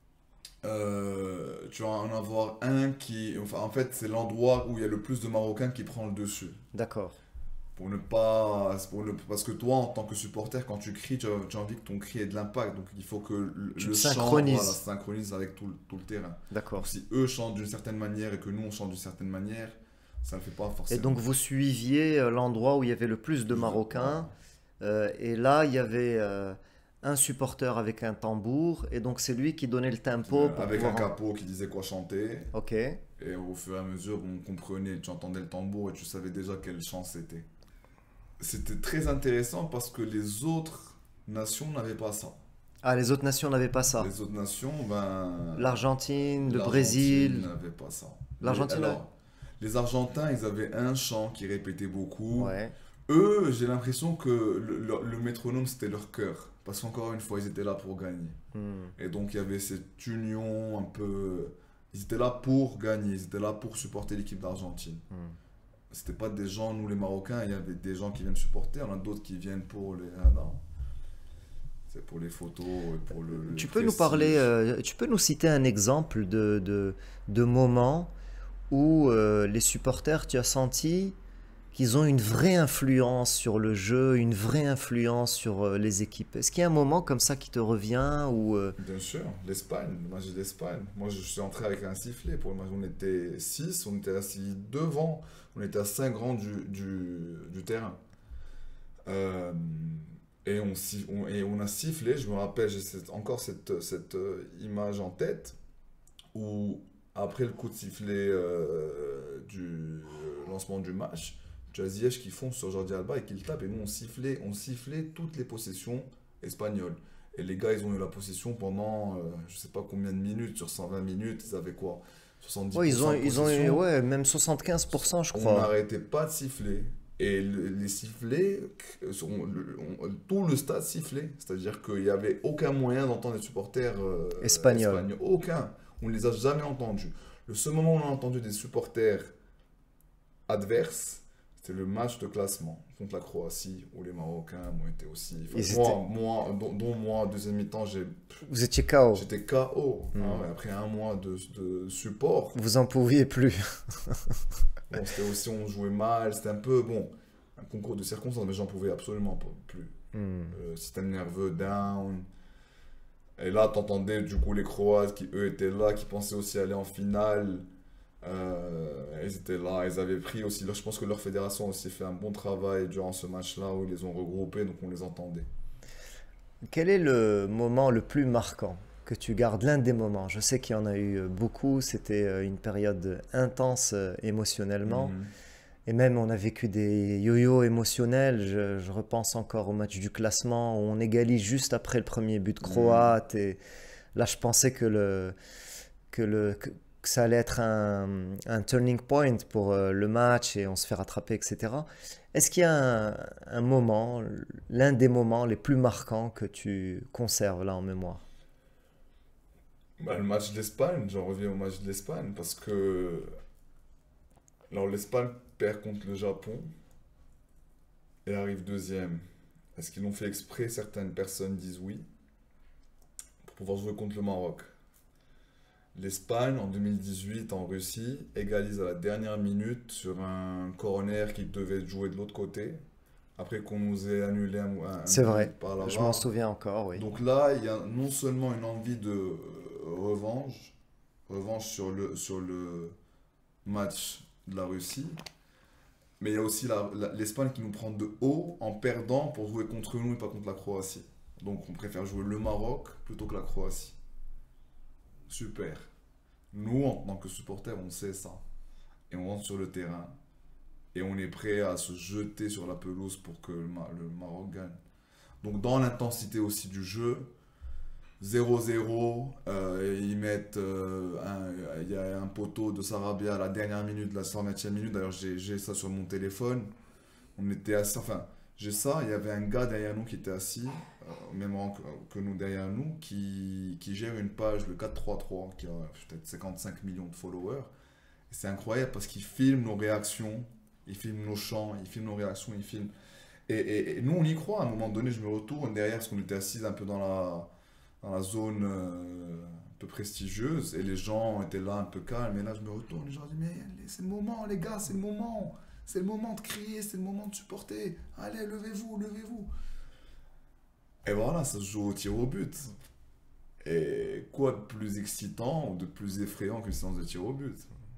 euh, tu vas en avoir un qui, enfin en fait c'est l'endroit où il y a le plus de Marocains qui prend le dessus. D'accord. Pour ne pas, pour ne- parce que toi en tant que supporter quand tu cries, tu as, tu as envie que ton cri ait de l'impact, donc il faut que le, Tu le te chant synchronises. voilà, se synchronise avec tout, le- tout le terrain. D'accord. Donc si eux chantent d'une certaine manière et que nous on chante d'une certaine manière, ça ne le fait pas Et forcément. donc vous suiviez euh, l'endroit où il y avait le plus de Plus de- Marocains. Euh, et là, il y avait euh, un supporter avec un tambour. Et donc c'est lui qui donnait le tempo pour Avec un pouvoir... capot qui disait quoi chanter. Ok. Et au fur et à mesure, on comprenait, tu entendais le tambour et tu savais déjà quel chant c'était. C'était très intéressant parce que les autres nations n'avaient pas ça. Ah, les autres nations n'avaient pas ça. Les autres nations, ben... L'Argentine, le l'Argentine Brésil. n'avait pas ça. L'Argentine, Les, alors, les Argentins, ils avaient un chant qui répétait beaucoup. Ouais. Eux, j'ai l'impression que le, le- le métronome, c'était leur cœur. Parce qu'encore une fois, ils étaient là pour gagner. Hmm. Et donc, il y avait cette union un peu... Ils étaient là pour gagner, ils étaient là pour supporter l'équipe d'Argentine. Hmm. C'était pas des gens, nous les Marocains, il y avait des gens qui viennent supporter, il y en a d'autres qui viennent pour les... Ah non. C'est pour les photos, et pour le... le Tu peux nous prestige. parler, euh, tu peux nous citer un exemple de, de, de moment où euh, les supporters, tu as senti qu'ils ont une vraie influence sur le jeu, une vraie influence sur euh, les équipes. Est-ce qu'il y a un moment comme ça qui te revient où euh, Bien sûr, l'Espagne, le match d'Espagne. Moi, je suis entré avec un sifflet pour le match. On était six, on était assis devant, on était à cinq rangs du, du, du terrain. Euh, et, on, si- on- et on a sifflé, je me rappelle, j'ai cette- encore cette, cette euh, image en tête, où après le coup de sifflet euh, du lancement du match, tu as Ziyech qui fonce sur Jordi Alba et qui le tape, et nous on sifflait, on sifflait toutes les possessions espagnoles. Et les gars, ils ont eu la possession pendant, euh, je sais pas combien de minutes, sur cent vingt minutes, ils avaient quoi? soixante-dix ouais, ils ont, de ils ont eu, possession. ouais, même soixante-quinze pour cent, je On crois. n'arrêtait pas de siffler. Et le- les sifflets, euh, on- le- on- tout le stade sifflait. C'est-à-dire qu'il n'y avait aucun moyen d'entendre les supporters euh, Espagnols. espagnols. Aucun. On ne les a jamais entendus. Le seul moment où on a entendu des supporters adverses, c'était le match de classement contre la Croatie, où les Marocains ont été aussi... enfin, Ils moi, étaient- moi, dont, dont moi, en deuxième mi-temps, j'ai- Vous étiez K O. j'étais K O. Mm. Ah ouais, après un mois de, de support, Vous en pouviez plus. bon, c'était aussi, on jouait mal, c'était un peu, bon, un concours de circonstances, mais j'en pouvais absolument pas plus. Hmm. Euh, système nerveux down. Et là, t'entendais du coup les Croates qui, eux, étaient là, qui pensaient aussi aller en finale. Euh, ils étaient là, ils avaient pris aussi, leur- je pense que leur fédération a aussi fait un bon travail durant ce match-là où ils les ont regroupés, donc on les entendait. Quel est le moment le plus marquant que tu gardes, l'un des moments? Je sais qu'il y en a eu euh, beaucoup, c'était euh, une période intense euh, émotionnellement. Mhm. Et même, on a vécu des yo-yo émotionnels. Je, je repense encore au match du classement où on égalise juste après le premier but croate. Et là, je pensais que, le, que, le, que, que ça allait être un, un turning point pour euh, le match et on se fait rattraper, et cetera. Est-ce qu'il y a un, un moment, l'un des moments les plus marquants que tu conserves là en mémoire? Bah, le match d'Espagne, j'en reviens au match de l'Espagne parce que alors l'Espagne perd contre le Japon et arrive deuxième. Est-ce qu'ils l'ont fait exprès? Certaines personnes disent oui, pour pouvoir jouer contre le Maroc. L'Espagne, en deux mille dix-huit, en Russie, égalise à la dernière minute sur un corner qui devait jouer de l'autre côté, après qu'on nous ait annulé un, un C'est but vrai, par la je V A R. m'en souviens encore, oui. Donc là, il y a non seulement une envie de euh, revanche, revanche sur le, sur le match de la Russie, mais il y a aussi la- la- l'Espagne qui nous prend de haut en perdant pour jouer contre nous et pas contre la Croatie. Donc on préfère jouer le Maroc plutôt que la Croatie. Super. Nous, en tant que supporters, on sait ça. Et on rentre sur le terrain. Et on est prêt à se jeter sur la pelouse pour que le, Ma- le Maroc gagne. Donc dans l'intensité aussi du jeu, zéro zéro, euh, ils mettent euh, un, il y a un poteau de Sarabia à la dernière minute, la cent vingtième minute. D'ailleurs, j'ai j'ai ça sur mon téléphone. On était assis, enfin, j'ai ça. Il y avait un gars derrière nous qui était assis, euh, au même rang que, que nous derrière nous, qui, qui gère une page, le quatre trois trois, qui a peut-être cinquante-cinq millions de followers. Et c'est incroyable parce qu'il filme nos réactions, il filme nos chants, il filme nos réactions, il filme. Et, et, et nous, on y croit. À un moment donné, je me retourne derrière parce qu'on était assis un peu dans la dans la zone euh, un peu prestigieuse et les gens étaient là un peu calmes et là je me retourne et je leur dis mais c'est le moment les gars, c'est le moment, c'est le moment de crier, c'est le moment de supporter, allez levez-vous, levez-vous. Et voilà, ça se joue au tir au but. Et quoi de plus excitant ou de plus effrayant qu'une séance de tir au but?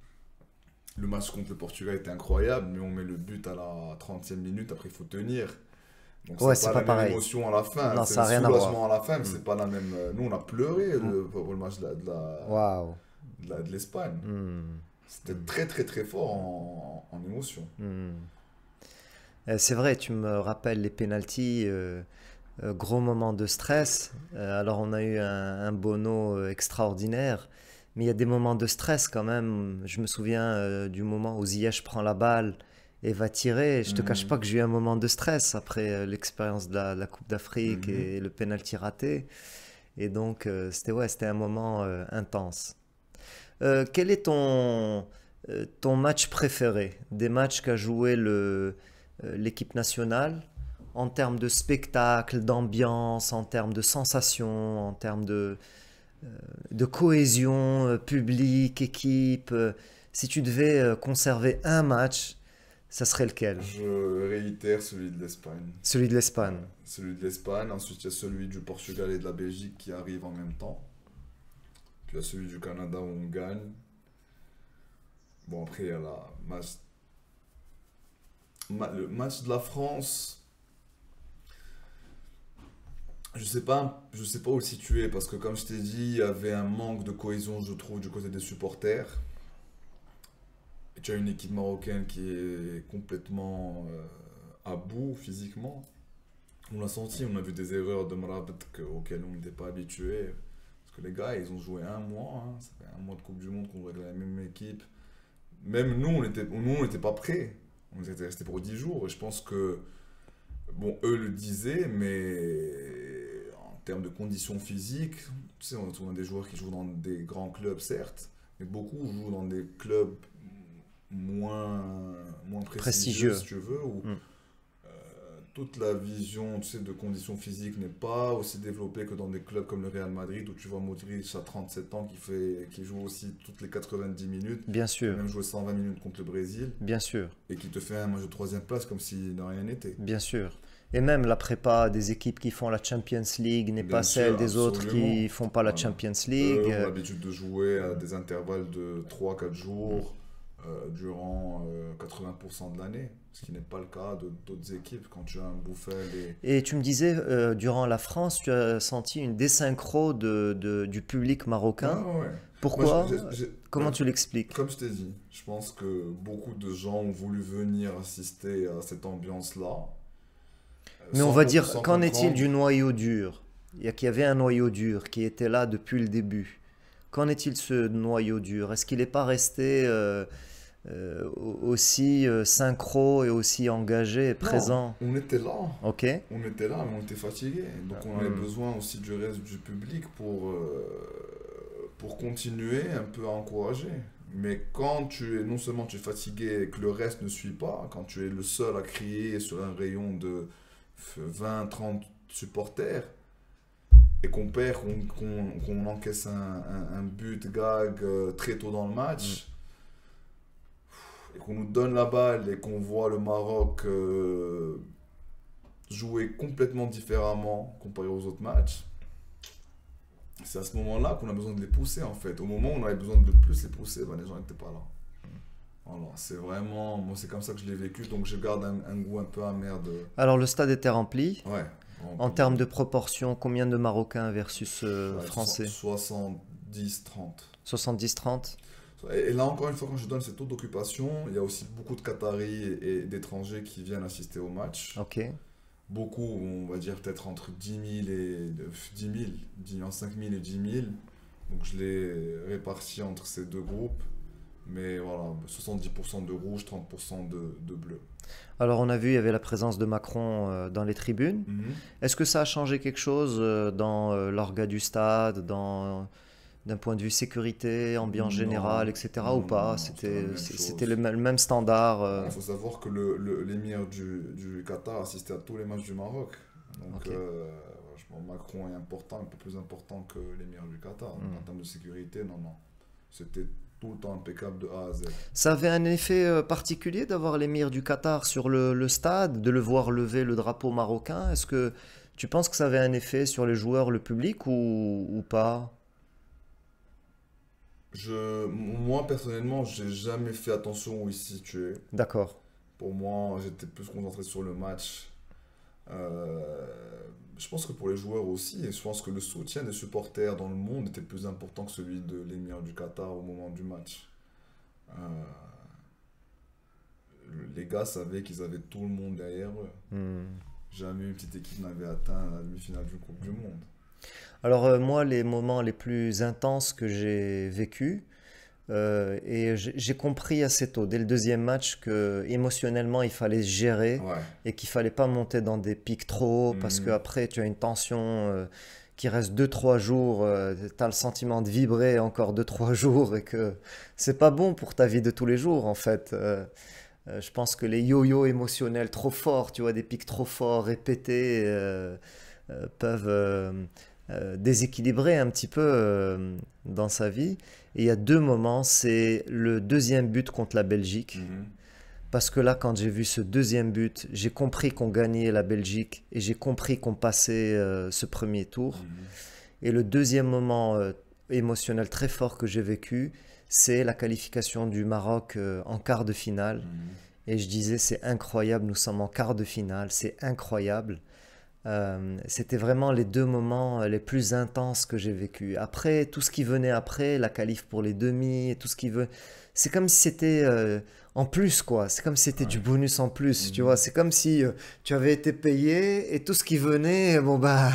Le match contre le Portugal était incroyable, mais on met le but à la trentième minute, après il faut tenir. Donc Ouais, c'est c'est pas pas la même pareil. émotion à la fin, Non, c'est ça le n'a rien à voir. soulagement à la fin, mais Mm. c'est pas la même. euh, Nous on a pleuré Mm. le- pour le match de la- de la- Waouh. de la- de l'Espagne. Mm. C'était très très très fort en, en émotion. Mm. Euh, C'est vrai, tu me rappelles les pénaltys, euh, euh, gros moment de stress. Euh, alors on a eu un, un Bono euh, extraordinaire, mais il y a des moments de stress quand même. Je me souviens euh, du moment où Ziyech prend la balle et va tirer. Je te cache pas Mhm. que j'ai eu un moment de stress après euh, l'expérience de la, la Coupe d'Afrique Mhm. et le pénalty raté. Et donc euh, c'était ouais, c'était un moment euh, intense. Euh, quel est ton, euh, ton match préféré des matchs qu'a joué le, euh, l'équipe nationale en termes de spectacle, d'ambiance, en termes de sensations, en termes de, de cohésion euh, publique, équipe? euh, Si tu devais euh, conserver un match, ça serait lequel? Je réitère celui de l'Espagne. Celui de Ouais, l'Espagne. celui de l'Espagne, ensuite il y a celui du Portugal et de la Belgique qui arrivent en même temps. Puis il y a celui du Canada où on gagne. Bon, après il y a la match, ma- le match de la France. Je sais pas, je sais pas où le situer parce que comme je t'ai dit, il y avait un manque de cohésion, je trouve, du côté des supporters. Et tu as une équipe marocaine qui est complètement euh, à bout physiquement. On l'a senti, on a vu des erreurs de Mrabat que- auxquelles on n'était pas habitué. Parce que les gars, ils ont joué un mois, hein, ça fait un mois de Coupe du Monde qu'on jouait avec la même équipe. Même nous, on était, nous, on n'était pas prêts. On était restés pour dix jours. Et je pense que, bon, eux le disaient, mais en termes de conditions physiques, tu sais, on on a des joueurs qui jouent dans des grands clubs, certes, mais beaucoup jouent dans des clubs moins, moins prestigieux, Prestigieux. si tu veux, où Mm. euh, toute la vision, tu sais, de conditions physiques n'est pas aussi développée que dans des clubs comme le Real Madrid, où tu vois Modric à trente-sept ans qui, fait, qui joue aussi toutes les quatre-vingt-dix minutes, Bien qui a sûr, même joué cent vingt minutes contre le Brésil, bien sûr, et qui te fait un match de troisième place comme si de rien n'était. bien sûr. Et même la prépa des équipes qui font la Champions League n'est Bien pas celle sûr, des autres absolument. qui font pas la Voilà. Champions Eux League. ont Euh, l'habitude de jouer à des intervalles de trois quatre jours euh, durant euh, quatre-vingts pour cent de l'année, ce qui n'est pas le cas de d'autres équipes. Quand tu as un Bouffel et... Et tu me disais, euh, durant la France, tu as senti une désynchro de, de- du public Ouais, marocain. ouais, ouais. Pourquoi? Moi, j'ai- j'ai- Comment ben, tu l'expliques? comme je t'ai dit, je pense que beaucoup de gens ont voulu venir assister à cette ambiance-là, euh, Mais on sans, va com- dire, sans qu'en est-il du comprendre. noyau dur? Il y a qu'il y avait un noyau dur qui était là depuis le début. Qu'en est-il ce noyau dur? Est-ce qu'il n'est pas resté euh, euh, au- aussi euh, synchro et aussi engagé et Non, présent? on était là. Ok? On était là, mais on était fatigué. Donc on avait Hmm. besoin aussi du reste du public pour, euh, pour continuer un peu à encourager. Mais quand tu es, non seulement tu es fatigué et que le reste ne suit pas, quand tu es le seul à crier sur un rayon de vingt trente supporters et qu'on perd, qu'on qu'on- qu'on encaisse un, un- un but gag euh, très tôt dans le match, et qu'on nous donne la balle et qu'on voit le Maroc euh, jouer complètement différemment comparé aux autres matchs, c'est à ce moment-là qu'on a besoin de les pousser en fait. Au moment où on avait besoin de plus les pousser, ben, les gens n'étaient pas là. Voilà, c'est vraiment, moi c'est comme ça que je l'ai vécu, donc je garde un, un goût un peu amer de... Alors le stade était rempli. Ouais. En termes de proportion, combien de Marocains versus euh, Ouais, Français? soixante-dix trente. soixante-dix trente? Et, et là encore une fois, quand je donne cette taux d'occupation, il y a aussi beaucoup de Qataris et, et d'étrangers qui viennent assister au match. Ok. beaucoup, on va dire peut-être entre dix mille et dix mille, dix, cinq mille et dix mille. Donc je l'ai réparti entre ces deux groupes. Mais voilà, soixante-dix pour cent de rouge, trente pour cent de, de bleu. Alors on a vu, il y avait la présence de Macron euh, dans les tribunes. Mhm. Est-ce que ça a changé quelque chose euh, dans euh, l'orga du stade, dans, d'un point de vue sécurité, ambiance générale, Non, et cetera ou non, non, pas? non, c'était la C'était, même c'était le, chose. me- le même standard. euh, Il faut savoir que le, le- l'émir du, du Qatar assistait à tous les matchs du Maroc. Donc Ok. euh, je pense que Macron est important, un peu plus important que l'émir du Qatar. Donc en Hmm. termes de sécurité, non, non. C'était tout le temps impeccable de A à Z. Ça avait un effet euh, particulier d'avoir l'émir du Qatar sur le, le stade, de le voir lever le drapeau marocain. Est-ce que tu penses que ça avait un effet sur les joueurs, le public ou, ou pas? Je, moi, personnellement, j'ai jamais fait attention où il se situait. D'accord. Pour moi, j'étais plus concentré sur le match. Euh, je pense que pour les joueurs aussi, et je pense que le soutien des supporters dans le monde était plus important que celui de l'émir du Qatar au moment du match. Euh, les gars savaient qu'ils avaient tout le monde derrière eux. Hmm. Jamais une petite équipe n'avait atteint la demi-finale du Coupe du Monde. Alors euh, moi, les moments les plus intenses que j'ai vécus, euh, et j'ai j'ai compris assez tôt, dès le deuxième match, que émotionnellement, il fallait se gérer Ouais. et qu'il fallait pas monter dans des pics trop hauts parce Mhm. qu'après, tu as une tension euh, qui reste deux trois jours, tu as le sentiment de vibrer encore deux trois jours et que c'est pas bon pour ta vie de tous les jours en fait. Euh, euh, je pense que les yo-yo émotionnels trop forts, tu vois, des pics trop forts, répétés, euh, euh, peuvent euh, euh, déséquilibrer un petit peu euh, dans sa vie. Et il y a deux moments, c'est le deuxième but contre la Belgique. Mhm. Parce que là, quand j'ai vu ce deuxième but, j'ai compris qu'on gagnait la Belgique et j'ai compris qu'on passait euh, ce premier tour. Mhm. Et le deuxième moment euh, émotionnel très fort que j'ai vécu, c'est la qualification du Maroc euh, en quart de finale. Mhm. Et je disais, c'est incroyable, nous sommes en quart de finale, c'est incroyable. Euh, c'était vraiment les deux moments euh, les plus intenses que j'ai vécu. Après, tout ce qui venait après, la qualif pour les demi, et tout ce qui veut, c'est comme si c'était euh, en plus, quoi. C'est comme si c'était du Ouais. bonus en plus, tu vois. Mhm. C'est comme si euh, tu avais été payé et tout ce qui venait, bon bah,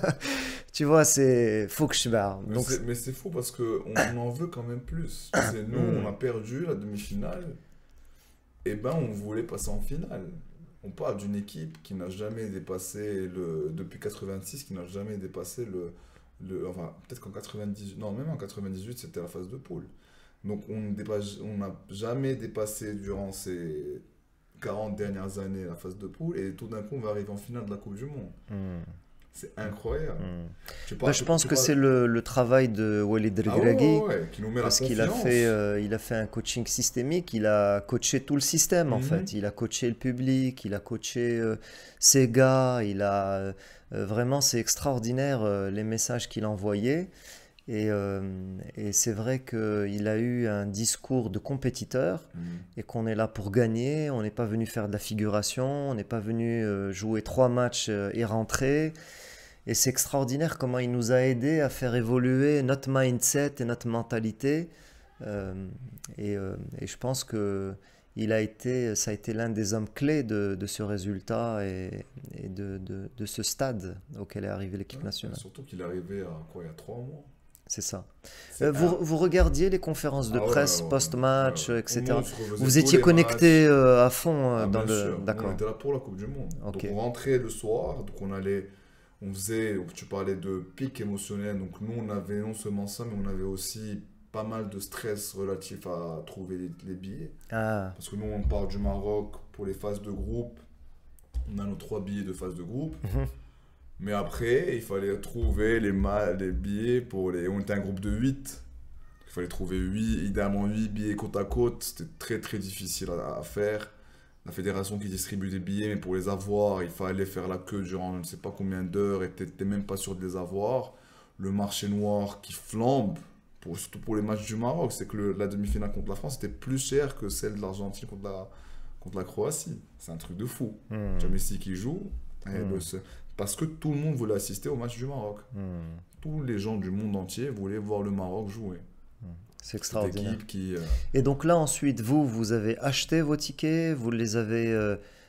tu vois, c'est faut que je barre. Mais Donc, c'est, mais c'est fou parce qu'on on en veut quand même plus. Tu sais, nous, on hmm, a perdu la demi-finale. Et ben, on voulait passer en finale. On parle d'une équipe qui n'a jamais dépassé le. Depuis quatre-vingt-six, qui n'a jamais dépassé le. le enfin, peut-être qu'en quatre-vingt-dix-huit. Non, même en quatre-vingt-dix-huit, c'était la phase de poule. Donc, on ne dépasse- on n'a jamais dépassé durant ces quarante dernières années la phase de poule. Et tout d'un coup, on va arriver en finale de la Coupe du Monde. hmm, C'est incroyable. hmm. Tu Bah, parles, je tu, pense tu que parles... c'est le, le travail de Walid Ah ouais, ouais, Regragui. ouais, qui nous met la Parce qu'il a fait, confiance. euh, il a fait un coaching systémique, il a coaché tout le système en fait. Mhm. Il a coaché le public, il a coaché euh, ses gars, il a euh, euh, vraiment, c'est extraordinaire euh, les messages qu'il a envoyés. Et, euh, et c'est vrai qu'il a eu un discours de compétiteur Mhm. et qu'on est là pour gagner. On n'est pas venu faire de la figuration, on n'est pas venu euh, jouer trois matchs euh, et rentrer. Et c'est extraordinaire comment il nous a aidés à faire évoluer notre mindset et notre mentalité. Euh, et, euh, et je pense que il a été, ça a été l'un des hommes clés de, de ce résultat et, et de, de- de ce stade auquel est arrivée l'équipe Ouais, et nationale. surtout qu'il est arrivé à quoi, il y a trois mois. C'est ça. Euh, C'est vous, un. vous regardiez les conférences de Ah ouais, presse ouais, ouais, ouais, post-match, ouais. euh, Nous, on et cetera. se refaisait Vous tous étiez les connecté matchs. euh, à fond euh, Ah, dans bien le... sûr, nous, on D'accord. était là pour la Coupe du Monde. Donc, Ok. on rentrait le soir, donc on allait, on faisait, tu parlais de pic émotionnel, donc nous, on avait non seulement ça, mais on avait aussi pas mal de stress relatif à trouver les, les billets. Ah. Parce que nous, on part du Maroc pour les phases de groupe, on a nos trois billets de phase de groupe. Mhm. Mais après, il fallait trouver les, ma- les billets pour les. On était un groupe de huit. Il fallait trouver huit, idéalement huit billets côte à côte. C'était très très difficile à, à faire. La fédération qui distribue des billets, mais pour les avoir, il fallait faire la queue durant je ne sais pas combien d'heures et t'étais même pas sûr de les avoir. Le marché noir qui flambe, pour, surtout pour les matchs du Maroc, c'est que le- la demi-finale contre la France était plus chère que celle de l'Argentine contre la, contre la Croatie. C'est un truc de fou. Hmm. Tu as Messi qui joue, et Hmm. le- ce- parce que tout le monde voulait assister au match du Maroc. Hmm. Tous les gens du monde entier voulaient voir le Maroc jouer. C'est Cette extraordinaire. équipe qui... euh, Et donc là, ensuite, vous, vous avez acheté vos tickets, vous les avez euh,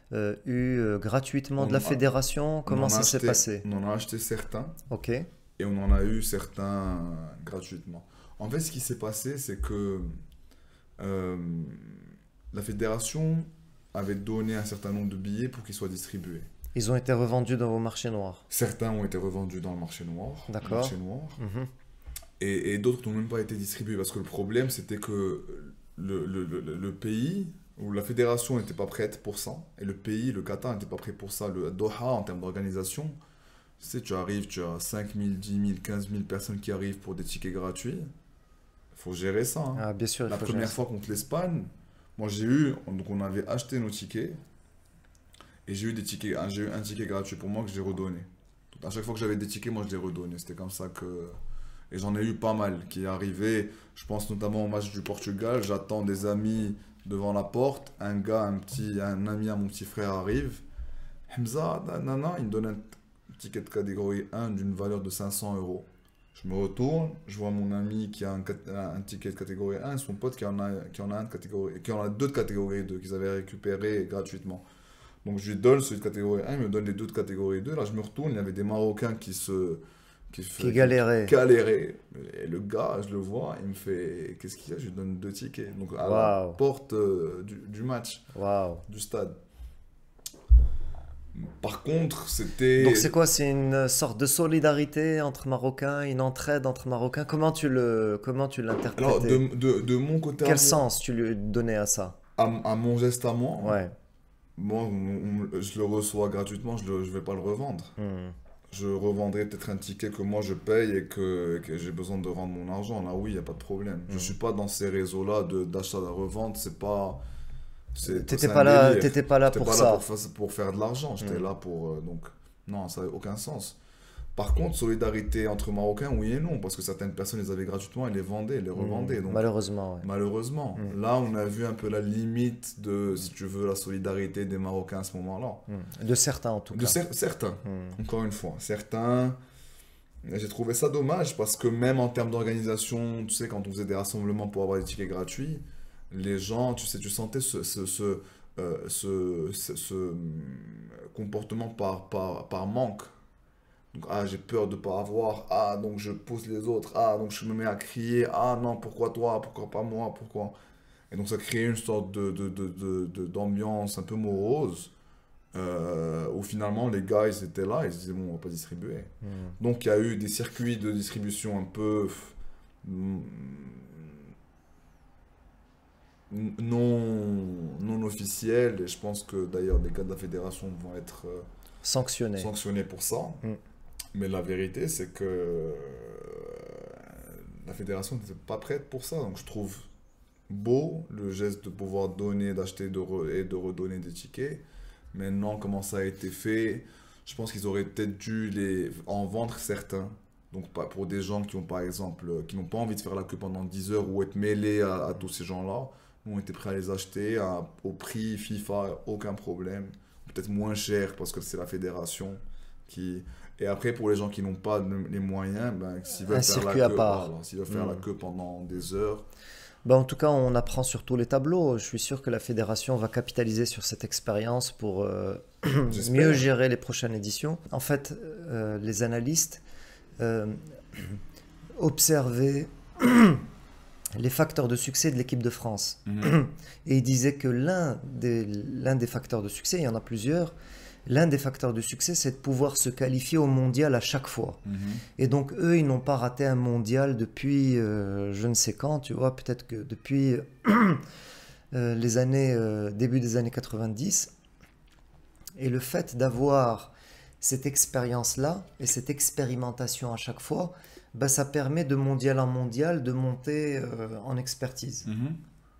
euh, eu euh, gratuitement On, de la a- fédération? on Comment en a ça s'est acheté, passé? on en a acheté certains Ok. et on en a eu certains gratuitement. En fait, ce qui s'est passé, c'est que euh, la fédération avait donné un certain nombre de billets pour qu'ils soient distribués. Ils ont été revendus dans vos marchés noirs. Certains ont été revendus dans le marché noir, D'accord. marché noir, Mhm. et, et d'autres n'ont même pas été distribués parce que le problème, c'était que le, le, le, le pays où la fédération n'était pas prête pour ça, et le pays, le Qatar, n'était pas prêt pour ça. Le Doha, en termes d'organisation, tu sais, tu arrives, tu as cinq mille, dix mille, quinze mille personnes qui arrivent pour des tickets gratuits. Il faut gérer ça, hein. Ah, bien sûr, il La faut première gérer ça. fois contre l'Espagne, moi j'ai eu, donc on avait acheté nos tickets, et j'ai eu des tickets, un- j'ai eu un ticket gratuit pour moi que j'ai redonné. Donc, à chaque fois que j'avais des tickets, moi je les redonnais. C'était comme ça que. Et j'en ai eu pas mal qui arrivaient. Je pense notamment au match du Portugal. J'attends des amis devant la porte. Un gars, un petit, un ami à mon petit frère arrive. Hamza, nanana, il me donne un ticket de catégorie un d'une valeur de cinq cents euros. Je me retourne, je vois mon ami qui a un, cat- un ticket de catégorie un et son pote qui en a, qui en a un de catégorie, qui en a deux de catégorie deux qu'ils avaient récupéré gratuitement. Donc je lui donne celui de catégorie un, il me donne les deux de catégorie deux. Là je me retourne, il y avait des Marocains qui se qui, Qui fait- qui- galérait. galéraient. Et le gars, je le vois, il me fait qu'est-ce qu'il y a? Je lui donne deux tickets. Donc à la Waouh. porte euh, du, du match, Waouh. du stade. Par contre, c'était. Donc c'est quoi? C'est une sorte de solidarité entre Marocains, une entraide entre Marocains. Comment tu le, comment tu Alors, l'interprétais? de, de, de mon côté à Quel moi, sens tu lui donnais à ça? à, à mon geste à moi, Ouais. moi, on- on- je le reçois gratuitement, je ne vais pas le revendre. Hmm. Je revendrai peut-être un ticket que moi je paye et que, que j'ai besoin de rendre mon argent. Là, oui, il n'y a pas de problème. Je Hmm. suis pas dans ces réseaux-là de- d'achat à la revente. C'est pas. C'est T'étais c'est un pas là, délire. t'étais pas là J'étais pour pas là ça. pour, fa- pour faire de l'argent. J'étais Hmm. là pour. euh, donc, non, ça n'a aucun sens. Par contre, solidarité entre Marocains, oui et non. Parce que certaines personnes les avaient gratuitement et les vendaient, les revendaient. Hmm. Donc, Malheureusement, ouais. malheureusement, Hmm. là, on a vu un peu la limite de, si tu veux, la solidarité des Marocains à ce moment-là. Hmm. De certains en tout De cas. cer- certains, Hmm. encore une fois, certains. J'ai trouvé ça dommage parce que même en termes d'organisation, tu sais, quand on faisait des rassemblements pour avoir des tickets gratuits, les gens, tu sais, tu sentais ce, ce, ce, euh, ce, ce- ce, hum, comportement par, par, par manque. Donc, ah, j'ai peur de ne pas avoir. Ah, donc je pousse les autres. Ah, donc je me mets à crier. Ah, non, pourquoi toi? Pourquoi pas moi? Pourquoi? Et donc ça crée une sorte de, de, de, de- de- d'ambiance un peu morose. Euh, où finalement les gars ils étaient là, ils se disaient bon on va pas distribuer. Hmm. Donc il y a eu des circuits de distribution un peu mm, non, non officiels et je pense que d'ailleurs les gars de la fédération vont être euh, Sanctionné. sanctionnés pour ça. Mm. Mais la vérité c'est que euh, la fédération n'était pas prête pour ça. Donc je trouve beau le geste de pouvoir donner, d'acheter de re- et de redonner des tickets. Maintenant, comment ça a été fait, je pense qu'ils auraient peut-être dû les en vendre certains. Donc pas pour des gens qui ont par exemple qui n'ont pas envie de faire la queue pendant dix heures ou être mêlés à, à tous ces gens-là, ont été prêts à les acheter à- au prix FIFA, aucun problème. Peut-être moins cher parce que c'est la fédération qui. Et après pour les gens qui n'ont pas le- les moyens, ben, s'ils veulent Un faire la circuit à queue, part. voilà, s'ils veulent faire la Mm. queue pendant des heures, Bah, en tout cas, on apprend sur tous les tableaux. Je suis sûr que la fédération va capitaliser sur cette expérience pour euh, mieux j'espère. gérer les prochaines éditions. En fait, euh, les analystes euh, observaient les facteurs de succès de l'équipe de France. Mhm. Et ils disaient que l'un des, l'un des facteurs de succès, il y en a plusieurs, l'un des facteurs de succès, c'est de pouvoir se qualifier au mondial à chaque fois. Mhm. Et donc, eux, ils n'ont pas raté un mondial depuis euh, je ne sais quand, tu vois, peut-être que depuis euh, les années, euh, début des années quatre-vingt-dix. Et le fait d'avoir cette expérience-là et cette expérimentation à chaque fois, bah, ça permet de mondial en mondial de monter euh, en expertise. Mhm.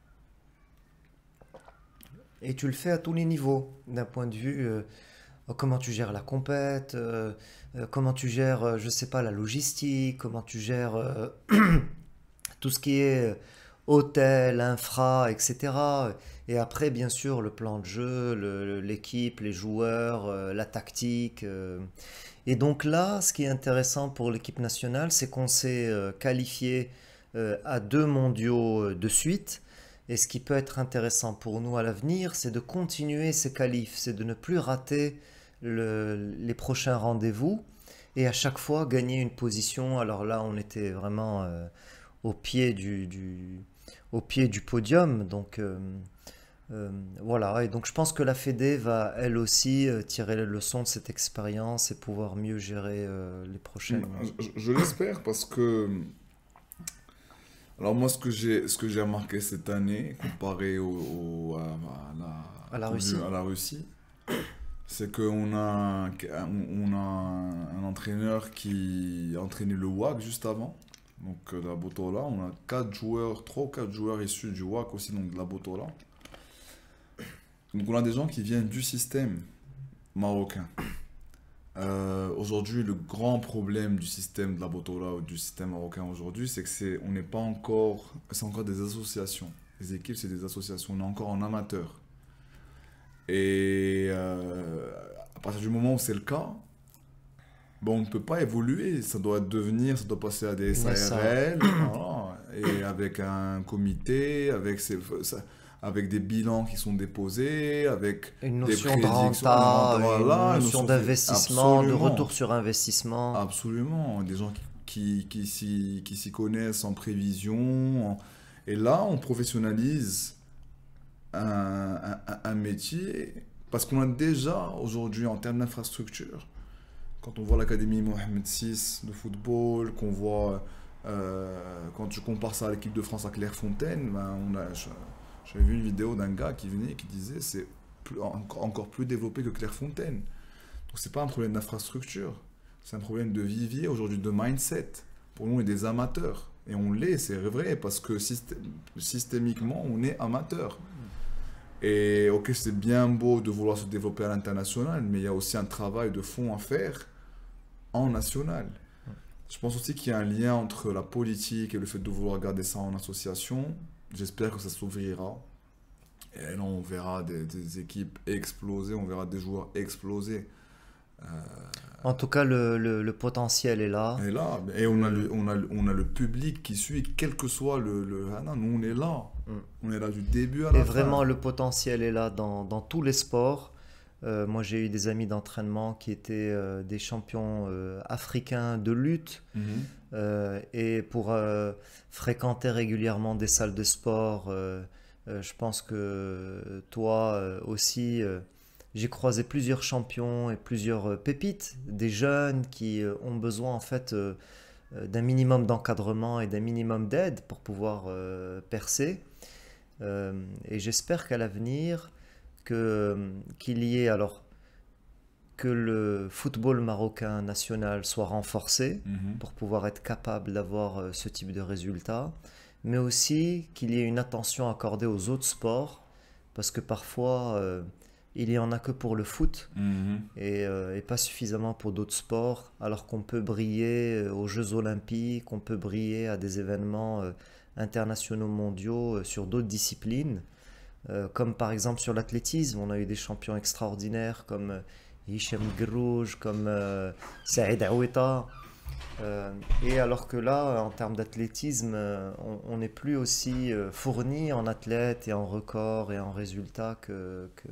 Et tu le fais à tous les niveaux, d'un point de vue euh, comment tu gères la compète, euh, euh, comment tu gères, euh, je sais pas, la logistique, comment tu gères euh, tout ce qui est euh, hôtel, infra, et cetera. Et après, bien sûr, le plan de jeu, le- le- l'équipe, les joueurs, euh, la tactique. euh. Et donc là, ce qui est intéressant pour l'équipe nationale, c'est qu'on s'est euh, qualifié euh, à deux mondiaux euh, de suite. Et ce qui peut être intéressant pour nous à l'avenir, c'est de continuer ces qualifs, c'est de ne plus rater le- les prochains rendez-vous et à chaque fois gagner une position. Alors là, on était vraiment euh, au pied du, du- au pied du podium. Donc euh, euh, voilà. Et donc je pense que la Fédé va elle aussi euh, tirer les leçons de cette expérience et pouvoir mieux gérer euh, les prochaines. Je, je- je l'espère parce que, alors moi, ce que j'ai, ce que j'ai remarqué cette année, comparé au, au- à, à À la la Coupe du- Russie? à la Russie, c'est qu'on a, un- on a un entraîneur qui a entraîné le W A C juste avant. Donc, euh, de la Botola, on a quatre joueurs, trois ou quatre joueurs issus du W A C aussi, donc de la Botola. Donc, on a des gens qui viennent du système marocain. Euh, aujourd'hui, le grand problème du système de la Botola ou du système marocain aujourd'hui, c'est que c'est, on n'est pas encore, c'est encore des associations. Les équipes, c'est des associations. On est encore en amateur. Et euh, à partir du moment où c'est le cas, bon, on ne peut pas évoluer. Ça doit devenir, ça doit passer à des Une S A. S A R L, voilà, et avec un comité, avec, ses, ça- avec des bilans qui sont déposés, avec Une des notion de prédictions, une renta, renta, une voilà, une notion notion fi- d'investissement, de absolument. retour sur investissement. Absolument, des gens qui, qui, qui s'y, qui s'y connaissent en prévision. en- Et là, on professionnalise un, un- un métier parce qu'on a déjà aujourd'hui en termes d'infrastructure, quand on voit l'Académie Mohamed six de football, qu'on voit, euh, quand tu compares ça à l'équipe de France à Clairefontaine, ben on a, je- j'avais vu une vidéo d'un gars qui venait et qui disait c'est plus- encore, encore plus développé que Clairefontaine. Donc c'est pas un problème d'infrastructure, c'est un problème de vivier aujourd'hui, de mindset. Pour nous, on est des amateurs. Et on l'est, c'est vrai, parce que systé- systémiquement, on est amateur. Et ok, c'est bien beau de vouloir se développer à l'international, mais il y a aussi un travail de fond à faire en national. Je pense aussi qu'il y a un lien entre la politique et le fait de vouloir garder ça en association. J'espère que ça s'ouvrira. Et là, on verra des, des équipes exploser, on verra des joueurs exploser. En tout cas, le, le- le potentiel est là. Et là, et on a le, on a, le- on a le public qui suit, quel que soit le... le ah non, nous, on est là. Mm. On est là du début à Et la vraiment, fin. le potentiel est là dans, dans tous les sports. Euh, moi, j'ai eu des amis d'entraînement qui étaient euh, des champions euh, africains de lutte. Mhm. Euh, et pour euh, fréquenter régulièrement des salles de sport, euh, euh, je pense que toi euh, aussi, euh, j'ai croisé plusieurs champions et plusieurs euh, pépites, des jeunes qui euh, ont besoin en fait euh, euh, d'un minimum d'encadrement et d'un minimum d'aide pour pouvoir euh, percer. Euh, et j'espère qu'à l'avenir, que, qu'il y ait alors que le football marocain national soit renforcé Mhm. pour pouvoir être capable d'avoir euh, ce type de résultats, mais aussi qu'il y ait une attention accordée aux autres sports, parce que parfois euh, il n'y en a que pour le foot Mhm. et, euh, et pas suffisamment pour d'autres sports, alors qu'on peut briller euh, aux Jeux Olympiques, on peut briller à des événements euh, internationaux mondiaux euh, sur d'autres disciplines. Euh, comme par exemple sur l'athlétisme, on a eu des champions extraordinaires comme euh, Hicham Grouj, comme euh, Saïd Aoueta. Euh, et alors que là, en termes d'athlétisme, euh, on on n'est plus aussi euh, fourni en athlètes et en records et en résultats que, que-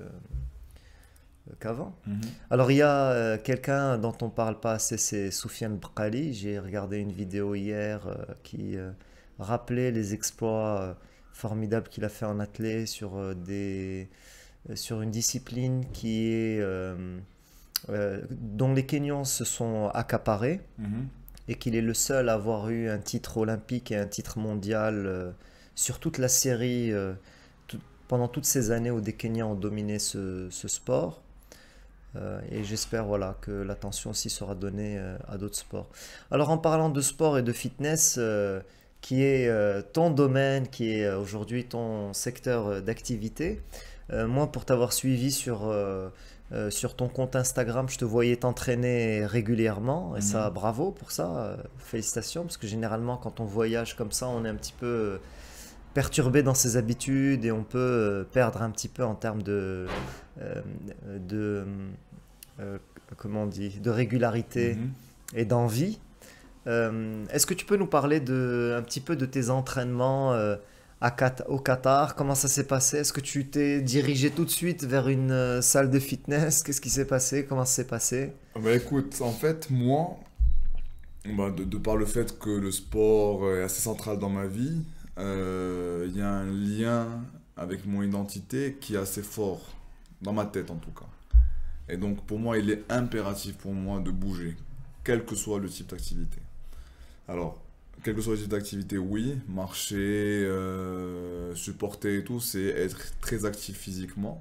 qu'avant. Mhm. Alors il y a euh, quelqu'un dont on parle pas assez, c'est Soufiane Bqali. J'ai regardé une vidéo hier euh, qui euh, rappelait les exploits euh, formidables qu'il a fait en athlée sur, euh, des, euh, sur une discipline qui est, euh, euh, dont les Kenyans se sont accaparés Mhm. et qu'il est le seul à avoir eu un titre olympique et un titre mondial euh, sur toute la série euh, tout- pendant toutes ces années où des Kenyans ont dominé ce, ce sport. Euh, et j'espère voilà, que l'attention aussi sera donnée euh, à d'autres sports. Alors en parlant de sport et de fitness, euh, qui est euh, ton domaine, qui est euh, aujourd'hui ton secteur euh, d'activité, euh, moi pour t'avoir suivi sur, euh, euh, sur ton compte Instagram, je te voyais t'entraîner régulièrement, et ça Mhm. bravo pour ça, euh, félicitations, parce que généralement quand on voyage comme ça, on est un petit peu euh, perturbé dans ses habitudes et on peut euh, perdre un petit peu en termes de, euh, de euh, comment on dit, de régularité Mhm. et d'envie. Euh, est-ce que tu peux nous parler de, un petit peu de tes entraînements euh, à Qat- au Qatar. Comment ça s'est passé? Est-ce que tu t'es dirigé tout de suite vers une euh, salle de fitness? Qu'est-ce qui s'est passé? Comment ça s'est passé? Ah bah écoute, en fait, moi, bah, de, de par le fait que le sport est assez central dans ma vie, euh, il y a un lien avec mon identité qui est assez fort, dans ma tête en tout cas. Et donc pour moi, il est impératif pour moi de bouger, quel que soit le type d'activité. Alors, quel que soit le type d'activité, oui, marcher, euh, supporter et tout, c'est être très actif physiquement.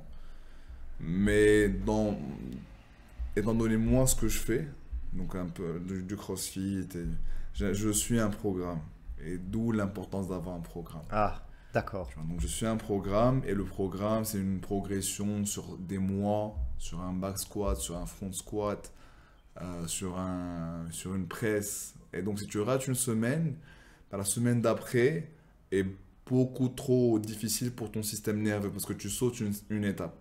Mais dans, étant donné moi ce que je fais, donc un peu du, du crossfit, et je, je suis un programme. Et d'où l'importance d'avoir un programme. Ah, d'accord. Tu vois, donc je suis un programme et le programme c'est une progression sur des mois, sur un back squat, sur un front squat, euh, sur un, sur une presse. Et donc si tu rates une semaine, bah, la semaine d'après est beaucoup trop difficile pour ton système nerveux parce que tu sautes une, une étape.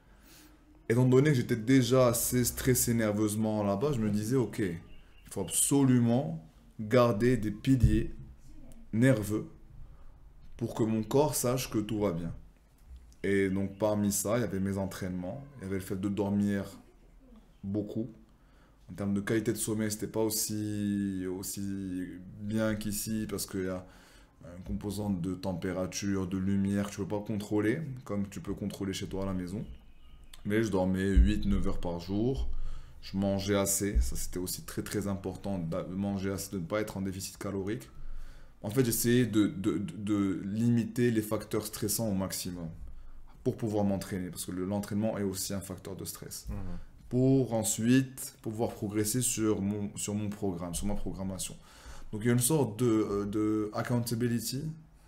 Étant donné que j'étais déjà assez stressé nerveusement là-bas, je me disais, ok, il faut absolument garder des piliers nerveux pour que mon corps sache que tout va bien. Et donc parmi ça, il y avait mes entraînements, il y avait le fait de dormir beaucoup. En termes de qualité de sommeil, c'était pas aussi, aussi bien qu'ici parce qu'il y a une composante de température, de lumière que tu peux pas contrôler, comme tu peux contrôler chez toi à la maison. Mais je dormais huit neuf heures par jour. Je mangeais assez. Ça, c'était aussi très très important de manger assez, de ne pas être en déficit calorique. En fait, j'essayais de, de, de, de limiter les facteurs stressants au maximum pour pouvoir m'entraîner. Parce que le- l'entraînement est aussi un facteur de stress. Mhm. Pour ensuite pouvoir progresser sur mon, sur mon programme, sur ma programmation. Donc, il y a une sorte de, euh, de accountability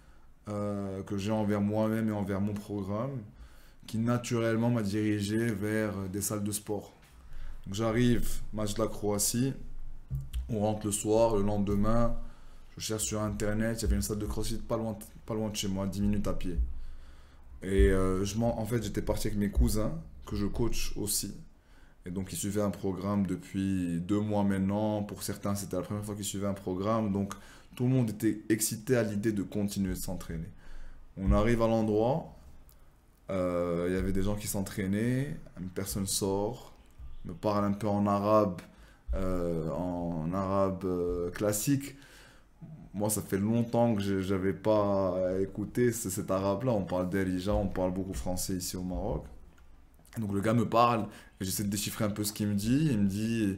euh, que j'ai envers moi-même et envers mon programme qui naturellement m'a dirigé vers des salles de sport. Donc j'arrive, match de la Croatie, on rentre le soir, le lendemain, je cherche sur internet, il y avait une salle de CrossFit pas loin, pas loin de chez moi, dix minutes à pied. Et euh, je m'en- en fait, j'étais parti avec mes cousins, que je coach aussi. Et donc ils suivaient un programme depuis deux mois maintenant. Pour certains, c'était la première fois qu'ils suivaient un programme. Donc tout le monde était excité à l'idée de continuer de s'entraîner. On arrive à l'endroit. Euh, Il y avait des gens qui s'entraînaient, une personne sort, me parle un peu en arabe, euh, en arabe euh, classique. Moi, ça fait longtemps que je n'avais pas écouté ce- cet arabe-là. On parle d'Elija, on parle beaucoup français ici au Maroc. Donc le gars me parle, et j'essaie de déchiffrer un peu ce qu'il me dit. Il me dit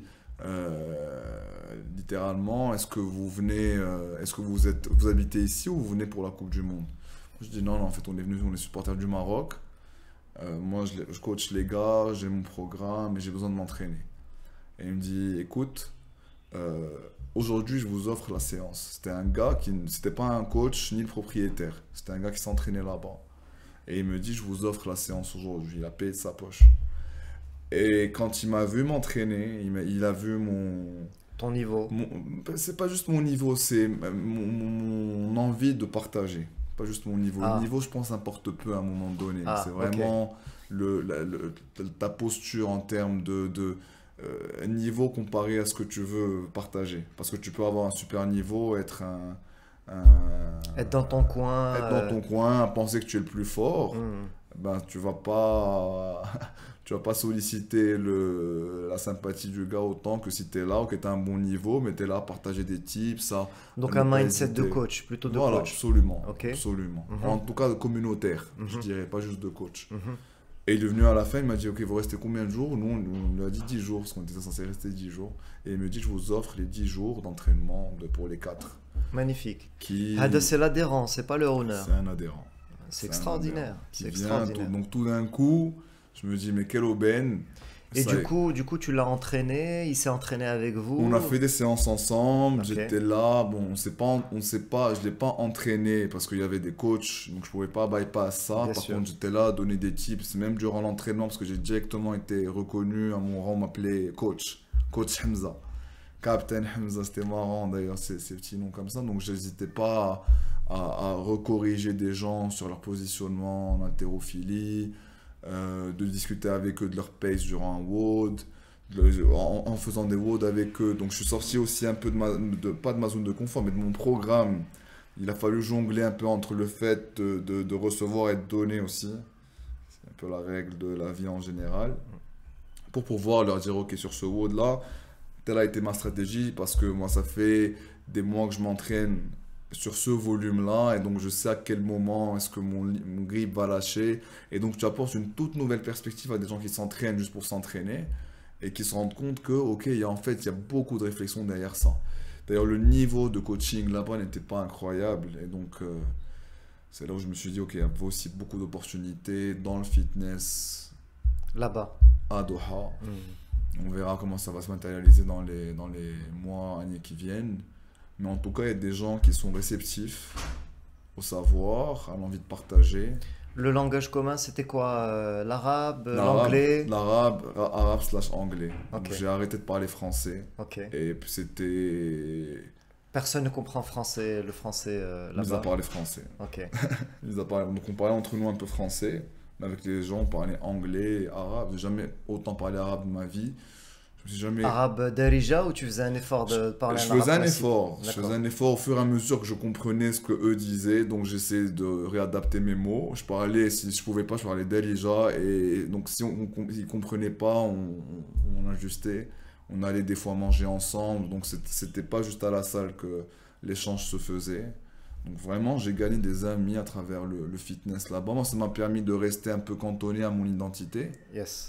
euh, littéralement, est-ce que vous venez, euh, est-ce que vous êtes, vous habitez ici ou vous venez pour la Coupe du Monde? Je dis non, non, en fait, on est venu, on est supporters du Maroc. Euh, moi, je, je coach les gars, j'ai mon programme et j'ai besoin de m'entraîner. Et il me dit, écoute, euh, aujourd'hui, je vous offre la séance. C'était un gars qui, c'était pas un coach ni le propriétaire. C'était un gars qui s'entraînait là-bas. Et il me dit, je vous offre la séance aujourd'hui. Il a payé de sa poche. Et quand il m'a vu m'entraîner, il m'a- il a vu mon, Ton niveau. mon- c'est pas juste mon niveau, c'est mon, mon- mon envie de partager. Pas juste mon niveau. Le Ah, niveau, je pense, importe peu à un moment donné. C'est ah, ok. vraiment le, la- le- ta posture en termes de, de euh, niveau comparé à ce que tu veux partager. Parce que tu peux avoir un super niveau, être un, un- Être dans ton coin. être dans euh, ton coin, penser que tu es le plus fort. hmm. Ben, tu vas pas, tu vas pas solliciter le, la sympathie du gars autant que si tu es là ou que tu as un bon niveau, mais tu es là à partager des tips, à, à Donc ne un pas mindset de hésiter. coach, plutôt de Voilà, coach. absolument, Ok. absolument. Mhm, En tout cas, de communautaire, je mhm, dirais, pas juste de coach. mhm. Et il est venu à la fin, il m'a dit, ok, vous restez combien de jours? Nous, on lui a dit dix jours, parce qu'on était censé rester dix jours. Et il me dit, je vous offre les dix jours d'entraînement de- pour les quatre. Magnifique. Qui, Hada, c'est l'adhérent, c'est pas le owner. c'est un adhérent. C'est C'est un extraordinaire. adhérent qui C'est vient, extraordinaire. tout- donc tout d'un coup, je me dis, mais quelle aubaine. Et Ça du est- coup, du coup, tu l'as entraîné, il s'est entraîné avec vous. On a fait des séances ensemble, Ok. j'étais là, bon, on sait pas, on sait pas, je l'ai pas entraîné parce qu'il y avait des coachs, donc je pouvais pas bypass ça. Bien Par sûr. contre, j'étais là à donner des tips, même durant l'entraînement, parce que j'ai directement été reconnu à mon rang, on m'appelait coach, coach Hamza. Captain Hamza, c'était marrant d'ailleurs, ces, ces petits noms comme ça, donc j'hésitais pas à, à, à recorriger des gens sur leur positionnement en haltérophilie, euh, de discuter avec eux de leur pace durant un WOD, de- en, en faisant des WOD avec eux. Donc je suis sorti aussi un peu de ma, de, pas de ma zone de confort, mais de mon programme Il a fallu jongler un peu entre le fait de, de, de recevoir et de donner aussi. C'est un peu la règle de la vie en général. Pour pouvoir leur dire, ok, sur ce W O D-là, telle a été ma stratégie parce que moi, ça fait des mois que je m'entraîne sur ce volume-là et donc je sais à quel moment est-ce que mon, mon grip va lâcher. Et donc, tu apportes une toute nouvelle perspective à des gens qui s'entraînent juste pour s'entraîner et qui se rendent compte que, ok, il y a, en fait, il y a beaucoup de réflexion derrière ça. D'ailleurs, le niveau de coaching là-bas n'était pas incroyable. Et donc, euh, c'est là où je me suis dit, ok, il y a aussi beaucoup d'opportunités dans le fitness Là-bas. à Doha. Mm. On verra comment ça va se matérialiser dans les, dans les mois, années qui viennent. Mais en tout cas, il y a des gens qui sont réceptifs au savoir, à l'envie de partager. Le langage commun, c'était quoi? euh, L'arabe, euh, L'arabe, l'anglais? l'arabe, ra- arabe slash anglais. Donc Ok. j'ai arrêté de parler français. Ok. Et puis c'était... Personne ne comprend français, le français euh, Mis à là-bas. part les français. Ok. Mis à part- Donc on parlait entre nous un peu français. Mais avec les gens, on parlait anglais et arabe. J'ai jamais autant parlé arabe de ma vie. Je me suis jamais... Arabe darija ou tu faisais un effort de parler Je un arabe faisais un classique? effort. Je D'accord. faisais un effort au fur et à mesure que je comprenais ce que eux disaient. Donc j'essayais de réadapter mes mots. Je parlais, si je pouvais pas, je parlais Darija. Et donc si on, on, ils comprenaient pas, on, on, on ajustait. On allait des fois manger ensemble. Donc c'est- c'était pas juste à la salle que l'échange se faisait. Donc vraiment, j'ai gagné des amis à travers le, le fitness là-bas. Moi, ça m'a permis de rester un peu cantonné à mon identité. Yes.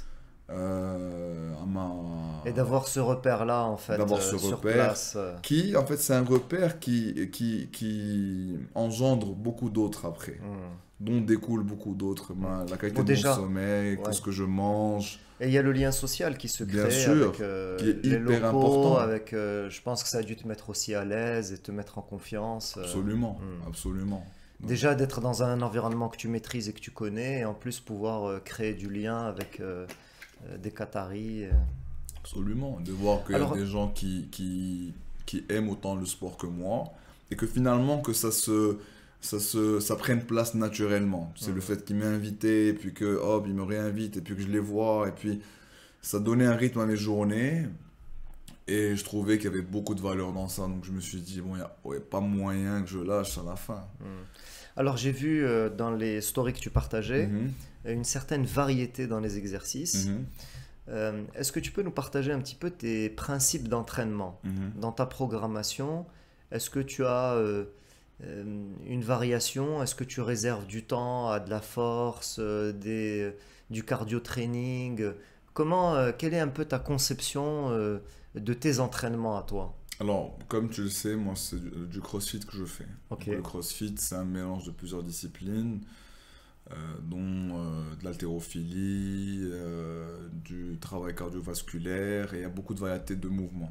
euh, à ma... Et d'avoir ce repère-là, en fait, D'avoir euh, ce sur repère. place. euh. Qui, en fait, c'est un repère qui, qui, qui engendre beaucoup d'autres après, Hmm. dont découle beaucoup d'autres. Ma- La qualité Bon, de déjà, mon sommeil, ouais. ce que je mange. Et il y a le lien social qui se Bien crée sûr, avec euh, qui est les hyper locaux, important. avec, euh, je pense que ça a dû te mettre aussi à l'aise et te mettre en confiance. euh. Absolument, hmm. absolument. Donc, Déjà d'être dans un environnement que tu maîtrises et que tu connais, et en plus pouvoir euh, créer du lien avec euh, euh, des Qataris. euh. absolument. De voir qu'il y a Alors, des gens qui, qui, qui aiment autant le sport que moi, et que finalement, que ça se... Ça, se, ça prenne place naturellement. C'est Mhm. le fait qu'ils m'aient invité, et puis que hop, ils me réinvitent, et puis que je les vois, et puis ça donnait un rythme à mes journées. Et je trouvais qu'il y avait beaucoup de valeur dans ça. Donc je me suis dit, bon, il n'y a ouais, pas moyen que je lâche à la fin. hmm. Alors j'ai vu euh, dans les stories que tu partageais Mhm, une certaine variété dans les exercices. mhm, Euh, est-ce que tu peux nous partager un petit peu tes principes d'entraînement mhm. dans ta programmation? Est-ce que tu as euh, euh, une variation? Est-ce que tu réserves du temps à de la force, euh, des, du cardio training? Comment, euh, quelle est un peu ta conception euh, de tes entraînements à toi? Alors, comme tu le sais, moi, c'est du, du CrossFit que je fais. Ok. Donc, le CrossFit, c'est un mélange de plusieurs disciplines, euh, dont euh, de l'haltérophilie, euh, du travail cardiovasculaire, et il y a beaucoup de variétés de mouvements.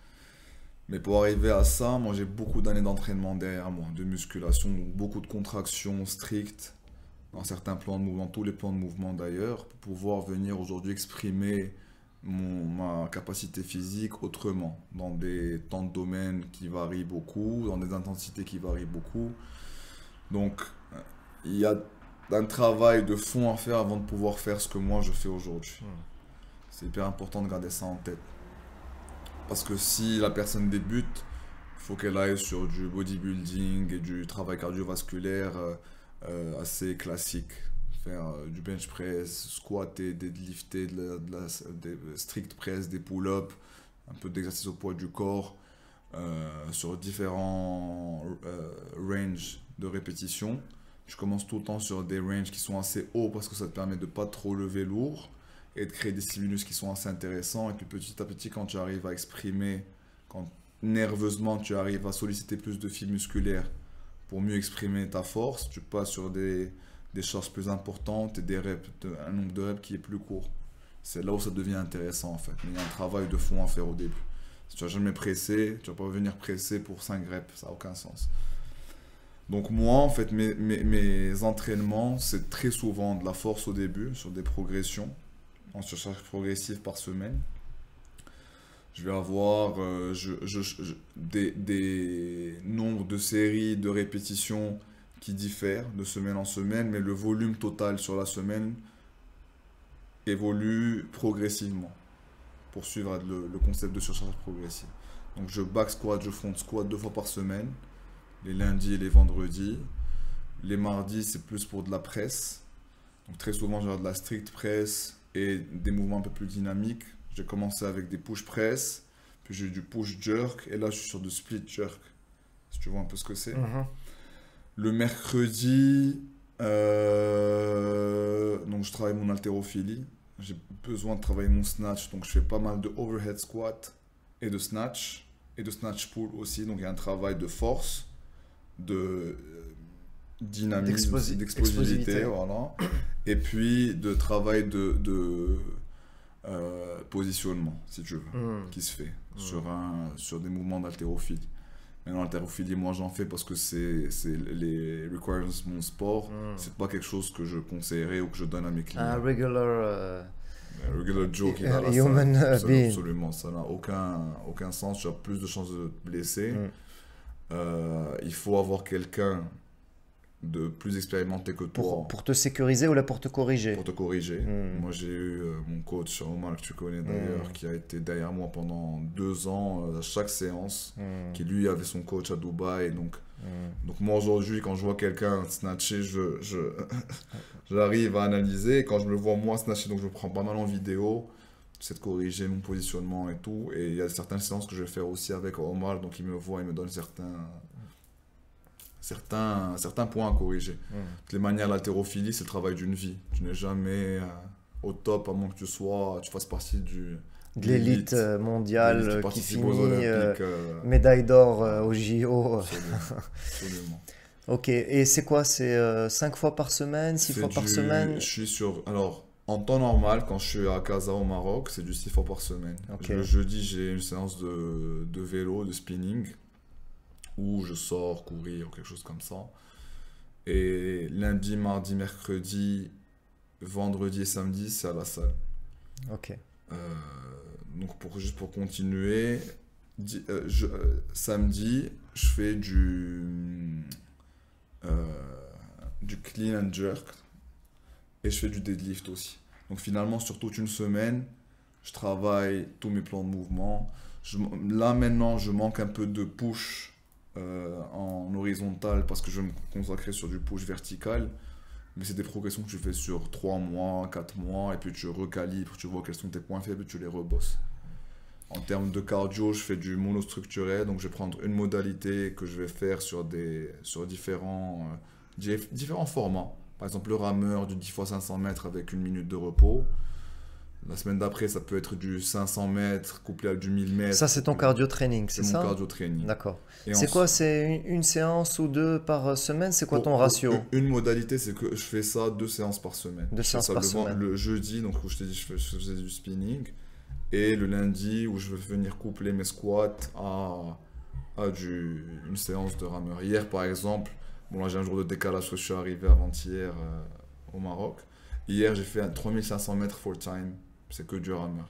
Mais pour arriver à ça, moi, j'ai beaucoup d'années d'entraînement derrière moi, de musculation, donc beaucoup de contractions strictes dans certains plans de mouvement, tous les plans de mouvement d'ailleurs, pour pouvoir venir aujourd'hui exprimer mon, ma capacité physique autrement, dans des temps de domaine qui varient beaucoup, dans des intensités qui varient beaucoup. Donc, euh, il y a un travail de fond à faire avant de pouvoir faire ce que moi je fais aujourd'hui. Hmm. C'est hyper important de garder ça en tête. Parce que si la personne débute, il faut qu'elle aille sur du bodybuilding et du travail cardiovasculaire euh, euh, assez classique. Faire euh, du bench press, squatter, deadlifter, de la, de la, des strict press, des pull-ups, un peu d'exercice au poids du corps, euh, sur différents euh, ranges de répétitions. Je commence tout le temps sur des ranges qui sont assez hauts parce que ça te permet de pas trop lever lourd et de créer des stimulus qui sont assez intéressants. Et puis petit à petit, quand tu arrives à exprimer, quand nerveusement tu arrives à solliciter plus de fibres musculaires pour mieux exprimer ta force, tu passes sur des, des charges plus importantes et des reps, de- un nombre de reps qui est plus court. C'est là où ça devient intéressant en fait. Mais il y a un travail de fond à faire au début. Si tu vas jamais presser, tu vas pas venir presser pour cinq reps, ça n'a aucun sens. Donc moi, en fait, mes, mes, mes entraînements, c'est très souvent de la force au début, sur des progressions, en surcharge progressive par semaine. Je vais avoir euh, je, je- je- des, des nombres de séries, de répétitions qui diffèrent de semaine en semaine, mais le volume total sur la semaine évolue progressivement pour suivre le, le concept de surcharge progressive. Donc je back squat, je front squat deux fois par semaine les lundis et les vendredis. Les mardis, c'est plus pour de la presse. Donc très souvent, j'ai de la strict press et des mouvements un peu plus dynamiques. J'ai commencé avec des push press, puis j'ai eu du push jerk, et là, je suis sur du split jerk. Si tu vois un peu ce que c'est. Mhm. Le mercredi, euh, donc je travaille mon haltérophilie. J'ai besoin de travailler mon snatch, donc je fais pas mal de overhead squat et de snatch, et de snatch pull aussi. Donc il y a un travail de force, de euh, dynamisme, D'exposi- d'explosivité, explosivité. voilà. Et puis de travail de, de euh, positionnement, si tu veux, Mhm. qui se fait sur, un, sur des mouvements d'haltérophilie. Maintenant, l'haltérophilie, moi j'en fais parce que c'est c'est les requirements de mon sport. Mm. C'est pas quelque chose que je conseillerais ou que je donne à mes clients. Un regular. euh, Un regular Joe qui a va à la human, salle, uh, absolument, being. absolument, ça n'a aucun, aucun sens. Tu as plus de chances de te blesser. Mm. Euh, il faut avoir quelqu'un de plus expérimenté que toi Pour, pour te sécuriser ou là pour te corriger? pour te corriger. Mm. Moi, j'ai eu euh, mon coach Omar, que tu connais d'ailleurs, Mm. qui a été derrière moi pendant deux ans euh, à chaque séance, Mm. qui lui avait son coach à Dubaï. Donc, Mm. donc moi, aujourd'hui, quand je vois quelqu'un snatcher, je, je, j'arrive à analyser. Et quand je me vois moi snatcher, donc je me prends pas mal en vidéo, c'est de corriger mon positionnement et tout. Et il y a certaines séances que je vais faire aussi avec Omar, donc il me voit, il me donne certains, certains, certains points à corriger. Mm. De toutes les manières, l'haltérophilie, c'est le travail d'une vie. Tu n'es jamais euh, au top, à moins que tu sois, tu fasses partie du, De l'élite euh, mondiale l'élite euh, qui participe aux finit euh, Olympiques. euh, médaille d'or euh, au J O. absolument, absolument. Ok, et c'est quoi? C'est euh, cinq fois par semaine, six C'est fois par du- semaine? Je suis sur. Alors, en temps normal, quand je suis à Casa au Maroc, c'est du six fois par semaine. Ok. Le jeudi, j'ai une séance de, de vélo, de spinning, où je sors courir ou quelque chose comme ça. Et lundi, mardi, mercredi, vendredi et samedi, c'est à la salle. Ok. Euh, donc, pour, juste pour continuer, di- euh, je- euh, samedi, je fais du, euh, du clean and jerk et je fais du deadlift aussi. Donc, finalement, sur toute une semaine, je travaille tous mes plans de mouvement. Je m- là, maintenant, je manque un peu de push euh, en horizontal parce que je vais me consacrer sur du push vertical. Mais c'est des progressions que tu fais sur trois mois, quatre mois, et puis tu recalibres, tu vois quels sont tes points faibles et tu les rebosses. En termes de cardio, je fais du monostructuré, donc je vais prendre une modalité que je vais faire sur, des, sur différents, euh, di- différents formats. Par exemple, le rameur du dix fois cinq cents mètres avec une minute de repos. La semaine d'après, ça peut être du cinq cents mètres couplé à du mille mètres. Ça, c'est ton cardio training, C'est c'est mon ça? cardio training. D'accord. Et C'est ensuite- quoi? C'est une, une séance ou deux par semaine? C'est quoi Pour- ton pour ratio? Une, une modalité, c'est que je fais ça deux séances par semaine. Deux Je fais séances ça par le, ven- semaine. le jeudi, donc où je t'ai dit, je, fais- je faisais du spinning. Et le lundi, où je vais venir coupler mes squats à, à du, une séance de rameur. Hier, par exemple, bon là j'ai un jour de décalage parce que je suis arrivé avant-hier euh, au Maroc. Hier, j'ai fait un trois mille cinq cents mètres full time. C'est que du rameur.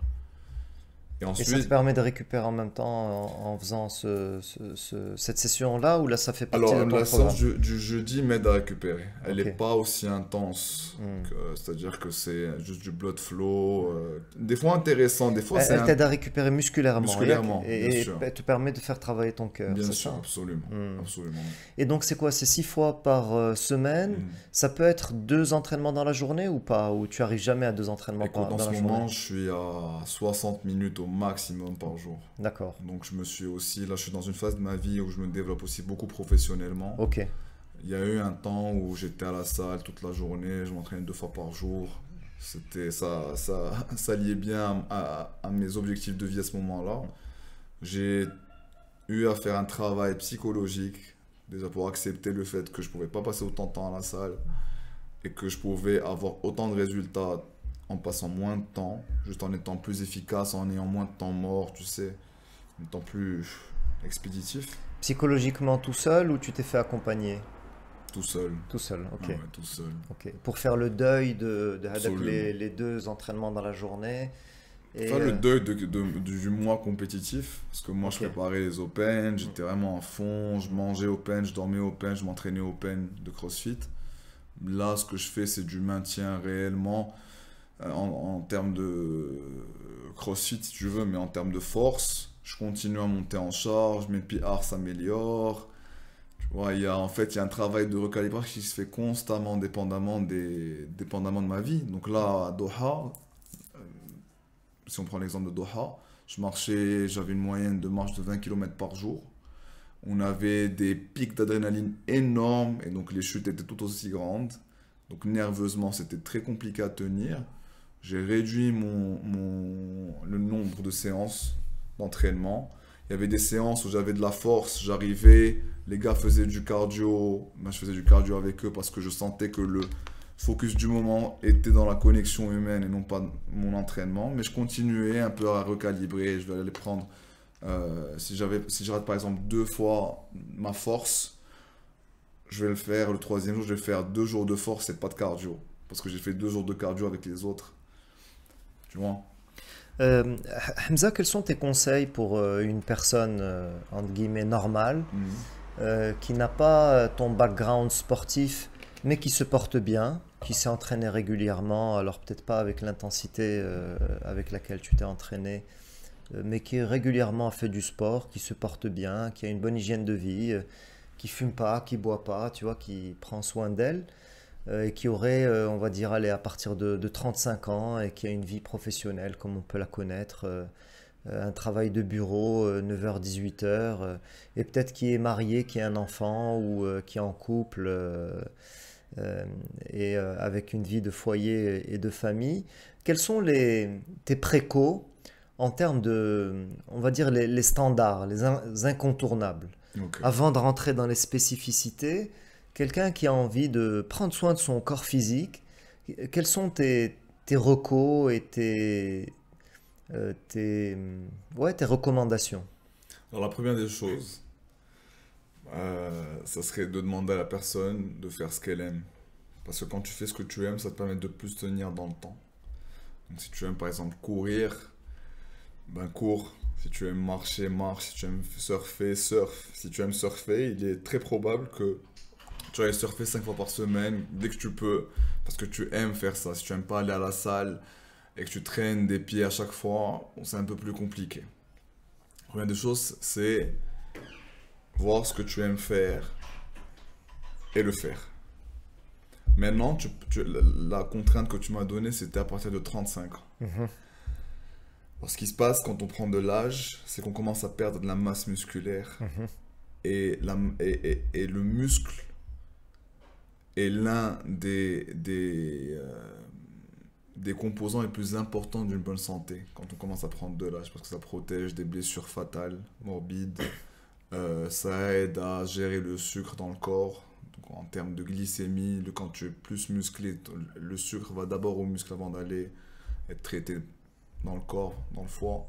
Et Et ça te ensuite, permet de récupérer en même temps en, en faisant ce, ce- ce- cette session-là ou là ça fait partie alors, de ton la programme? séance du, du jeudi m'aide à récupérer. Elle n'est Ok. pas aussi intense. Hmm. que- C'est-à-dire que c'est juste du blood flow. euh, des fois intéressant, des fois Elle, c'est elle un- t'aide à récupérer musculairement, Musculairement, et, bien et sûr. elle te permet de faire travailler ton cœur, Bien c'est sûr, ça? absolument. Hmm. Absolument. Et donc c'est quoi? C'est six fois par euh, semaine? Hmm. Ça peut être deux entraînements dans la journée ou pas? Ou tu arrives jamais à deux entraînements Écoute, par, en dans ce la moment, journée? je suis à soixante minutes au maximum par jour. D'accord. Donc, je me suis aussi, là, je suis dans une phase de ma vie où je me développe aussi beaucoup professionnellement. Ok. Il y a eu un temps où j'étais à la salle toute la journée, je m'entraînais deux fois par jour. C'était, ça, ça, ça liait bien à, à mes objectifs de vie à ce moment-là. J'ai eu à faire un travail psychologique, déjà pour accepter le fait que je ne pouvais pas passer autant de temps à la salle et que je pouvais avoir autant de résultats en passant moins de temps, juste en étant plus efficace, en ayant moins de temps mort, tu sais, en étant plus expéditif, Psychologiquement tout seul ou tu t'es fait accompagner? tout seul. Tout seul, ok. Ah ouais, tout seul. Ok. Pour faire le deuil de, de avec Absolument. les, les deux entraînements dans la journée. Et, Faire le euh, deuil de, de- du mois compétitif, parce que moi je Ok. préparais les Open, j'étais vraiment à fond, je mangeais Open, je dormais Open, je m'entraînais Open de CrossFit. Là, ce que je fais, c'est du maintien réellement euh, en, en termes de CrossFit, si tu veux, mais en termes de force. Je continue à monter en charge, mes P R s'améliorent. Ouais, il y a, en fait, il y a un travail de recalibrage qui se fait constamment, dépendamment, des, dépendamment de ma vie. Donc là, à Doha, euh, si on prend l'exemple de Doha, je marchais, j'avais une moyenne de marche de vingt kilomètres par jour. On avait des pics d'adrénaline énormes et donc les chutes étaient tout aussi grandes. Donc nerveusement, c'était très compliqué à tenir. J'ai réduit mon, mon, le nombre de séances d'entraînement. Il y avait des séances où j'avais de la force, j'arrivais, les gars faisaient du cardio, moi je faisais du cardio avec eux parce que je sentais que le focus du moment était dans la connexion humaine et non pas mon entraînement. Mais je continuais un peu à recalibrer, je vais aller prendre, euh, si j'avais, si je rate par exemple deux fois ma force, je vais le faire, le troisième jour je vais faire deux jours de force et pas de cardio. Parce que j'ai fait deux jours de cardio avec les autres, tu vois. Euh, Hamza, quels sont tes conseils pour euh, une personne, euh, entre guillemets, normale, Mhm. euh, qui n'a pas euh, ton background sportif, mais qui se porte bien, qui s'est entraîné régulièrement, alors peut-être pas avec l'intensité euh, avec laquelle tu t'es entraîné, euh, mais qui régulièrement a fait du sport, qui se porte bien, qui a une bonne hygiène de vie, euh, qui fume pas, qui boit pas, tu vois, qui prend soin d'elle, euh, et qui aurait, euh, on va dire, allez, à partir de, de trente-cinq ans, et qui a une vie professionnelle comme on peut la connaître, euh, euh, un travail de bureau, euh, neuf heures dix-huit heures, euh, et peut-être qui est marié, qui a un enfant, ou euh, qui est en couple, euh, euh, et euh, avec une vie de foyer et de famille. Quels sont les, tes précaux en termes de, on va dire, les, les standards, les in- incontournables? Ok. Avant de rentrer dans les spécificités, quelqu'un qui a envie de prendre soin de son corps physique, quels sont tes, tes recos et tes, euh, tes, ouais, tes recommandations? Alors la première des choses, euh, ça serait de demander à la personne de faire ce qu'elle aime. Parce que quand tu fais ce que tu aimes, ça te permet de plus tenir dans le temps. Donc si tu aimes par exemple courir, ben cours. Si tu aimes marcher, marche. Si tu aimes surfer, surf. Si tu aimes surfer, il est très probable que tu ailles surfer cinq fois par semaine, dès que tu peux, parce que tu aimes faire ça. Si tu aimes pas aller à la salle et que tu traînes des pieds à chaque fois, bon, c'est un peu plus compliqué. La première des choses, c'est voir ce que tu aimes faire et le faire. Maintenant, tu- tu- la la contrainte que tu m'as donnée, c'était à partir de trente-cinq ans. Mhm. Alors, ce qui se passe quand on prend de l'âge, c'est qu'on commence à perdre de la masse musculaire. Mhm. Et, la, et, et- et le muscle est l'un des, des, euh, des composants les plus importants d'une bonne santé quand on commence à prendre de l'âge, parce que ça protège des blessures fatales, morbides. Euh, ça aide à gérer le sucre dans le corps. Donc, en termes de glycémie, le- quand tu es plus musclé, t- le sucre va d'abord au muscle avant d'aller être traité dans le corps, dans le foie.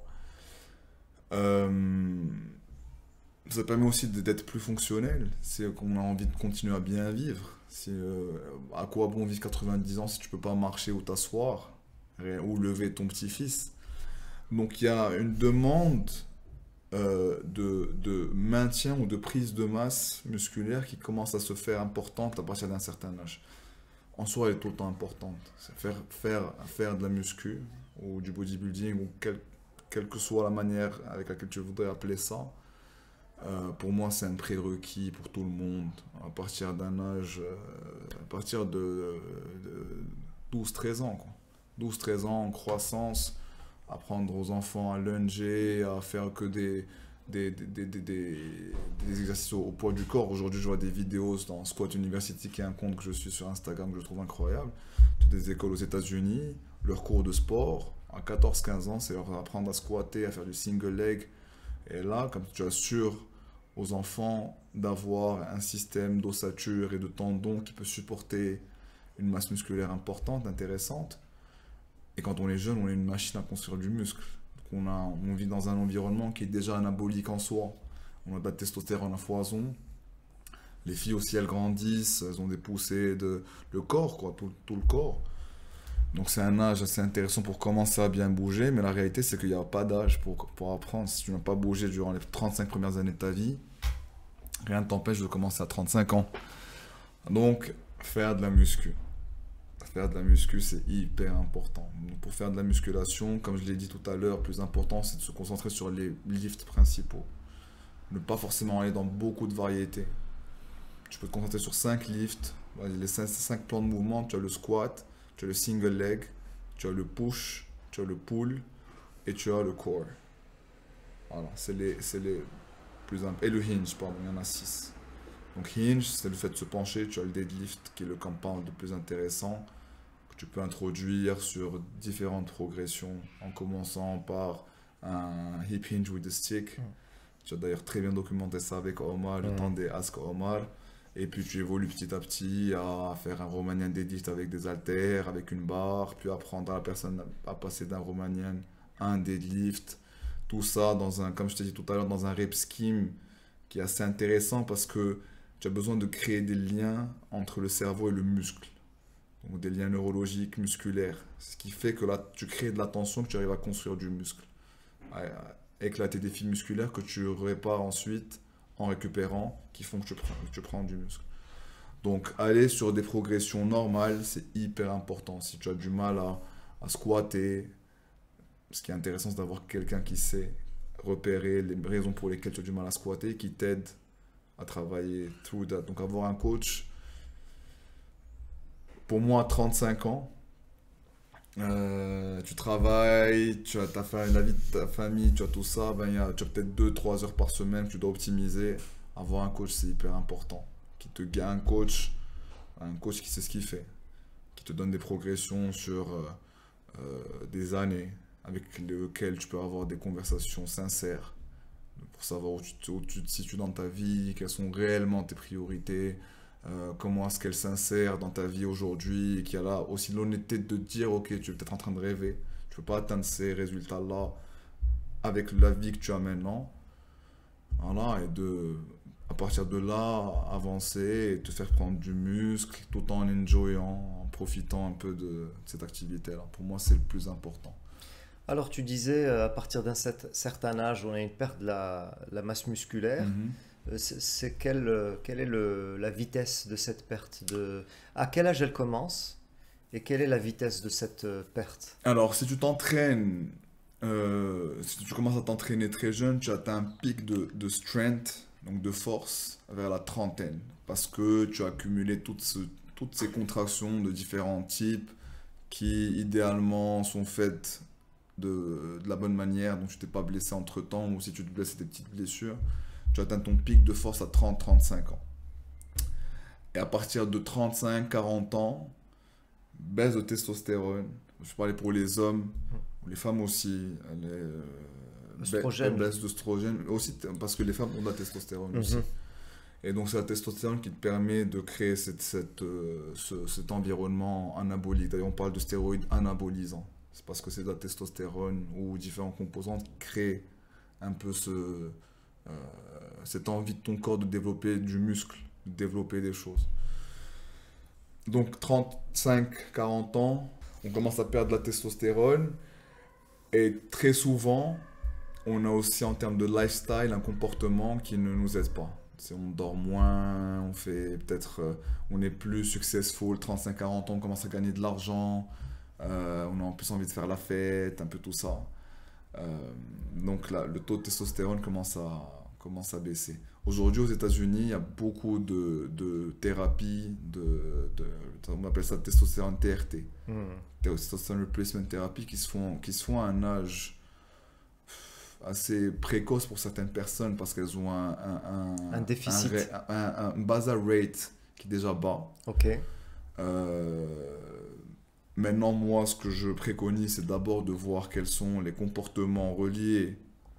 Euh, Ça permet aussi de- d'être plus fonctionnel. C'est qu'on a envie de continuer à bien vivre. C'est, euh, à quoi bon vivre quatre-vingt-dix ans si tu peux pas marcher ou t'asseoir rien- ou lever ton petit-fils. Donc il y a une demande euh, de, de maintien ou de prise de masse musculaire qui commence à se faire importante à partir d'un certain âge. En soi, elle est tout le temps importante. C'est faire, faire, faire de la muscu ou du bodybuilding ou quel- quelle que soit la manière avec laquelle tu voudrais appeler ça. Euh, pour moi, c'est un prérequis pour tout le monde à partir d'un âge, euh, à partir de, de douze treize ans, quoi. douze treize ans en croissance, apprendre aux enfants à lunger, à faire que des, des, des, des, des, des- des exercices au, au poids du corps. Aujourd'hui, je vois des vidéos dans Squat University, qui est un compte que je suis sur Instagram que je trouve incroyable. Tu as des écoles aux États-Unis, leurs cours de sport, à quatorze quinze ans, c'est leur apprendre à squatter, à faire du single leg. Et là, comme tu assures aux enfants d'avoir un système d'ossature et de tendons qui peut supporter une masse musculaire importante, intéressante. Et quand on est jeune, on est une machine à construire du muscle. Donc on, a, on vit dans un environnement qui est déjà anabolique en soi. On a de la testostérone à foison. Les filles aussi, elles grandissent, elles ont des poussées de le corps, quoi, tout, tout le corps. Donc c'est un âge assez intéressant pour commencer à bien bouger, mais la réalité c'est qu'il n'y a pas d'âge pour, pour apprendre. Si tu n'as pas bougé durant les trente-cinq premières années de ta vie, rien ne t'empêche de commencer à trente-cinq ans. Donc faire de la muscu. Faire de la muscu, c'est hyper important. Donc, pour faire de la musculation, comme je l'ai dit tout à l'heure, le plus important c'est de se concentrer sur les lifts principaux. Ne pas forcément aller dans beaucoup de variétés. tu peux te concentrer sur cinq lifts, les cinq plans de mouvement. Tu as le squat, tu as le single leg, tu as le push, tu as le pull et tu as le core. Voilà, c'est les, c'est les plus importants. Et le hinge, pardon, il y en a six. Donc hinge, c'est le fait de se pencher. Tu as le deadlift qui est le compound le plus intéressant que tu peux introduire sur différentes progressions en commençant par un hip hinge with a stick. Mm. Tu as d'ailleurs très bien documenté ça avec Omar, le mm. temps des Ask Omar. Et puis tu évolues petit à petit à faire un Romanian deadlift avec des haltères, avec une barre, puis apprendre à la personne à passer d'un Romanian à un deadlift. Tout ça, dans un, comme je t'ai dit tout à l'heure, dans un rep scheme qui est assez intéressant parce que tu as besoin de créer des liens entre le cerveau et le muscle. Donc des liens neurologiques, musculaires. Ce qui fait que là, tu crées de la tension, que tu arrives à construire du muscle. Éclater des fibres musculaires que tu répares ensuite en récupérant, qui font que tu prends, que tu prends du muscle. Donc aller sur des progressions normales, c'est hyper important. Si tu as du mal à, à squatter, ce qui est intéressant, c'est d'avoir quelqu'un qui sait repérer les raisons pour lesquelles tu as du mal à squatter, qui t'aide à travailler through that. Donc avoir un coach, pour moi, trente-cinq ans, euh, tu travailles, tu as ta famille, la vie de ta famille, tu as tout ça, ben, y a, tu as peut-être deux trois heures par semaine que tu dois optimiser. Avoir un coach, c'est hyper important. Qui te gagne un coach, un coach qui sait ce qu'il fait, qui te donne des progressions sur euh, euh, des années, avec lequel tu peux avoir des conversations sincères pour savoir où tu, où tu te situes dans ta vie, quelles sont réellement tes priorités, euh, comment est-ce qu'elles s'insèrent dans ta vie aujourd'hui, et qui a là aussi l'honnêteté de te dire ok, tu es peut-être en train de rêver, tu ne peux pas atteindre ces résultats-là avec la vie que tu as maintenant. Voilà, et de, à partir de là, avancer et te faire prendre du muscle tout en enjoyant, en profitant un peu de cette activité-là. Pour moi, c'est le plus important. Alors tu disais, à partir d'un certain âge, on a une perte de la, la masse musculaire. Mm-hmm. C'est quelle, quelle est le, la vitesse de cette perte de... À quel âge elle commence et quelle est la vitesse de cette perte? Alors si tu t'entraînes, euh, si tu commences à t'entraîner très jeune, tu atteins un pic de, de strength, donc de force, vers la trentaine. Parce que tu as accumulé toutes, ce, toutes ces contractions de différents types qui idéalement sont faites De, de la bonne manière, donc tu t'es pas blessé entre temps, ou si tu te blesses, c'est des petites blessures. Tu atteins ton pic de force à trente à trente-cinq ans. Et à partir de trente-cinq à quarante ans, baisse de testostérone. Je parlais pour les hommes, ou les femmes aussi. Les, euh, baisse d'oestrogène, aussi parce que les femmes ont de la testostérone mm-hmm. aussi. Et donc c'est la testostérone qui te permet de créer cette, cette, euh, ce, cet environnement anabolique. D'ailleurs on parle de stéroïdes anabolisants. C'est parce que c'est de la testostérone ou différents composants qui créent un peu ce, euh, cette envie de ton corps de développer du muscle, de développer des choses. Donc trente-cinq à quarante ans, on commence à perdre la testostérone et très souvent, on a aussi en termes de lifestyle un comportement qui ne nous aide pas. C'est, on dort moins, on fait peut-être, euh, on est plus successful, trente-cinq à quarante ans, on commence à gagner de l'argent. Euh, on a en plus envie de faire la fête, un peu tout ça. Euh, donc là, le taux de testostérone commence à, commence à baisser. Aujourd'hui, aux États-Unis, il y a beaucoup de, de thérapies, de, de, on appelle ça testostérone T R T, mmh. Testosterone Replacement Therapy, qui se font, qui se font à un âge assez précoce pour certaines personnes parce qu'elles ont un, un, un, un déficit, un, un, un basal rate qui est déjà bas. Ok. Euh, Maintenant, moi, ce que je préconise, c'est d'abord de voir quels sont les comportements reliés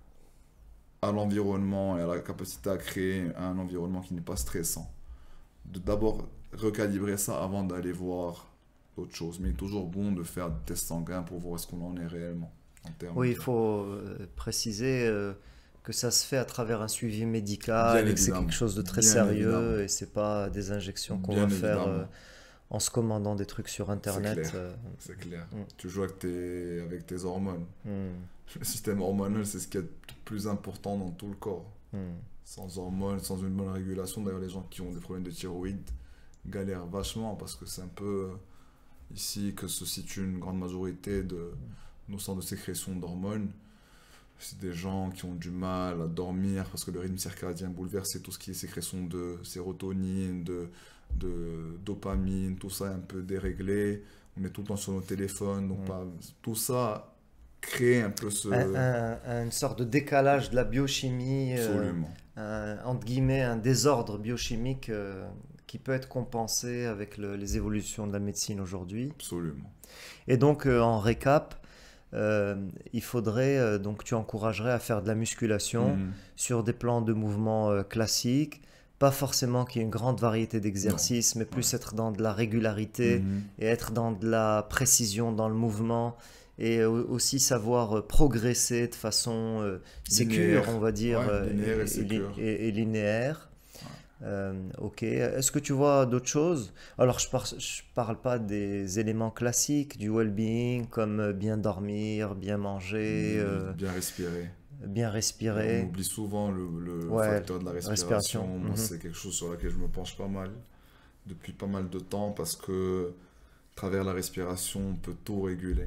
à l'environnement et à la capacité à créer un environnement qui n'est pas stressant. De d'abord recalibrer ça avant d'aller voir d'autres choses. Mais il est toujours bon de faire des tests sanguins pour voir est-ce qu'on en est réellement. En termes oui, de... il faut préciser euh, que ça se fait à travers un suivi médical, et que c'est quelque chose de très Bien sérieux évidemment. Et c'est pas des injections qu'on Bien va évidemment. faire... Euh, en se commandant des trucs sur internet. C'est clair, euh... c'est clair. Mm. Tu joues avec tes, avec tes hormones. Mm. Le système hormonal, c'est ce qui est le plus important dans tout le corps. Mm. Sans hormones, sans une bonne régulation, d'ailleurs les gens qui ont des problèmes de thyroïde galèrent vachement parce que c'est un peu ici que se situe une grande majorité de nos centres de sécrétion d'hormones. c'est des gens qui ont du mal à dormir parce que le rythme circadien bouleversé, tout ce qui est sécrétion de sérotonine, de, de dopamine, tout ça est un peu déréglé. On est tout le temps sur nos téléphones, donc Mm. pas- tout ça crée un peu ce... Un- un- un- une sorte de décalage de la biochimie, euh, Absolument, un- entre guillemets, un désordre biochimique euh, qui peut être compensé avec le- les évolutions de la médecine aujourd'hui. absolument. Et donc, euh, en récap, euh, il faudrait, euh, donc tu encouragerais à faire de la musculation Mhm. sur des plans de mouvement euh, classiques, pas forcément qu'il y ait une grande variété d'exercices, mais plus Ouais. être dans de la régularité Mhm. et être dans de la précision dans le mouvement et euh, aussi savoir euh, progresser de façon euh, sécure, Linéaire. on va dire, Ouais, euh, linéaire et et, et li- sécure. et- et linéaire. Euh, ok. Est-ce que tu vois d'autres choses? Alors, je par- je parle pas des éléments classiques du well-being comme euh, bien dormir, bien manger, euh, Bien respirer. bien On respirer. oublie souvent le, le Ouais, facteur de la respiration. respiration. Moi, Mhm. c'est quelque chose sur laquelle je me penche pas mal depuis pas mal de temps parce que à travers la respiration, on peut tout réguler.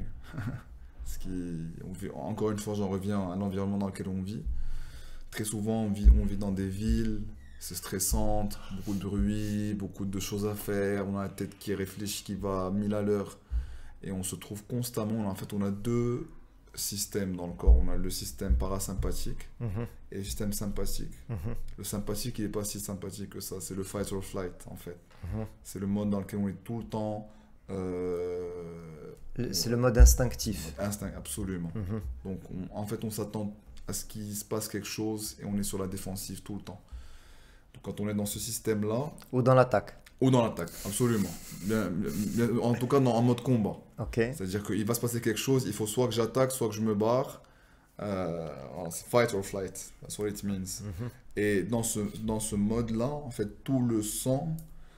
Ce qui, on vit- encore une fois, j'en reviens à l'environnement dans lequel on vit. Très souvent, on vit, on vit dans des villes, c'est stressant, beaucoup de bruit, beaucoup de choses à faire, on a la tête qui réfléchit, qui va à mille à l'heure. Et on se trouve constamment, en fait, on a deux systèmes dans le corps. On a le système parasympathique Mhm, et le système sympathique. mhm, Le sympathique, il n'est pas si sympathique que ça. C'est le fight or flight, en fait. mhm. C'est le mode dans lequel on est tout le temps euh, Le- C'est le mode instinctif. instinct, absolument. Mhm. Donc, on- en fait, on s'attend à ce qu'il se passe quelque chose et on est sur la défensive tout le temps. Donc, quand on est dans ce système-là, Ou dans l'attaque. ou dans l'attaque, absolument. Bien- bien- bien- en tout cas, dans, en mode combat. Ok. C'est-à-dire qu'il va se passer quelque chose, il faut soit que j'attaque, soit que je me barre. Euh, alors, c'est fight or flight, that's what it means. Mhm. Et dans ce, dans ce mode-là, en fait, tout le sang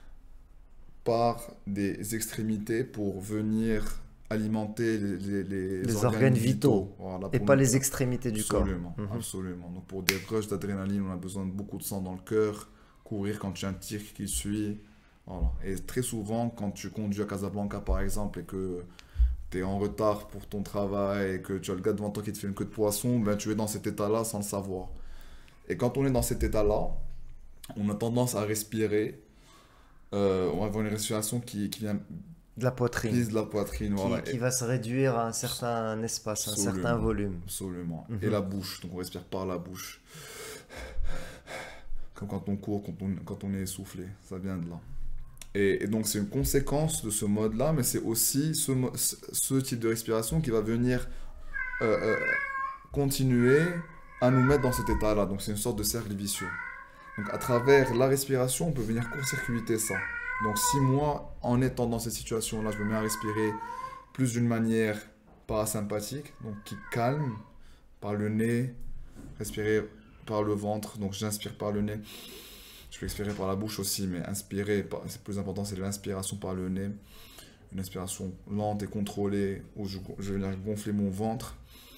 part des extrémités pour venir alimenter les, les, les Les organes vitaux. Voilà, Et pour pas nous- les extrémités du corps. Absolument, Mhm. absolument. Donc pour des rushs d'adrénaline, on a besoin de beaucoup de sang dans le cœur, courir quand tu as un tir qui suit. Voilà. Et très souvent, quand tu conduis à Casablanca par exemple et que tu es en retard pour ton travail et que tu as le gars devant toi qui te fait une queue de poisson, ben, tu es dans cet état-là sans le savoir. Et quand on est dans cet état-là, on a tendance à respirer. Euh, on va avoir une respiration qui, qui vient De la poitrine. prise de la poitrine. Qui, Voilà. qui Et- va se réduire à un certain espace, un Absolument. certain volume. Absolument. Mhm. Et la bouche, donc on respire par la bouche. Comme quand on court, quand on, quand on est essoufflé, ça vient de là. Et, et donc c'est une conséquence de ce mode-là, mais c'est aussi ce, mo- ce, ce type de respiration qui va venir euh, euh, continuer à nous mettre dans cet état-là. Donc c'est une sorte de cercle vicieux. Donc à travers la respiration, on peut venir court-circuiter ça. Donc si moi, en étant dans cette situation-là, je me mets à respirer plus d'une manière parasympathique, donc qui calme par le nez, respirer par le ventre, donc j'inspire par le nez. Je peux expirer par la bouche aussi, mais inspirer, par- c'est plus important, c'est l'inspiration par le nez. Une inspiration lente et contrôlée, où je, je vais venir gonfler mon ventre.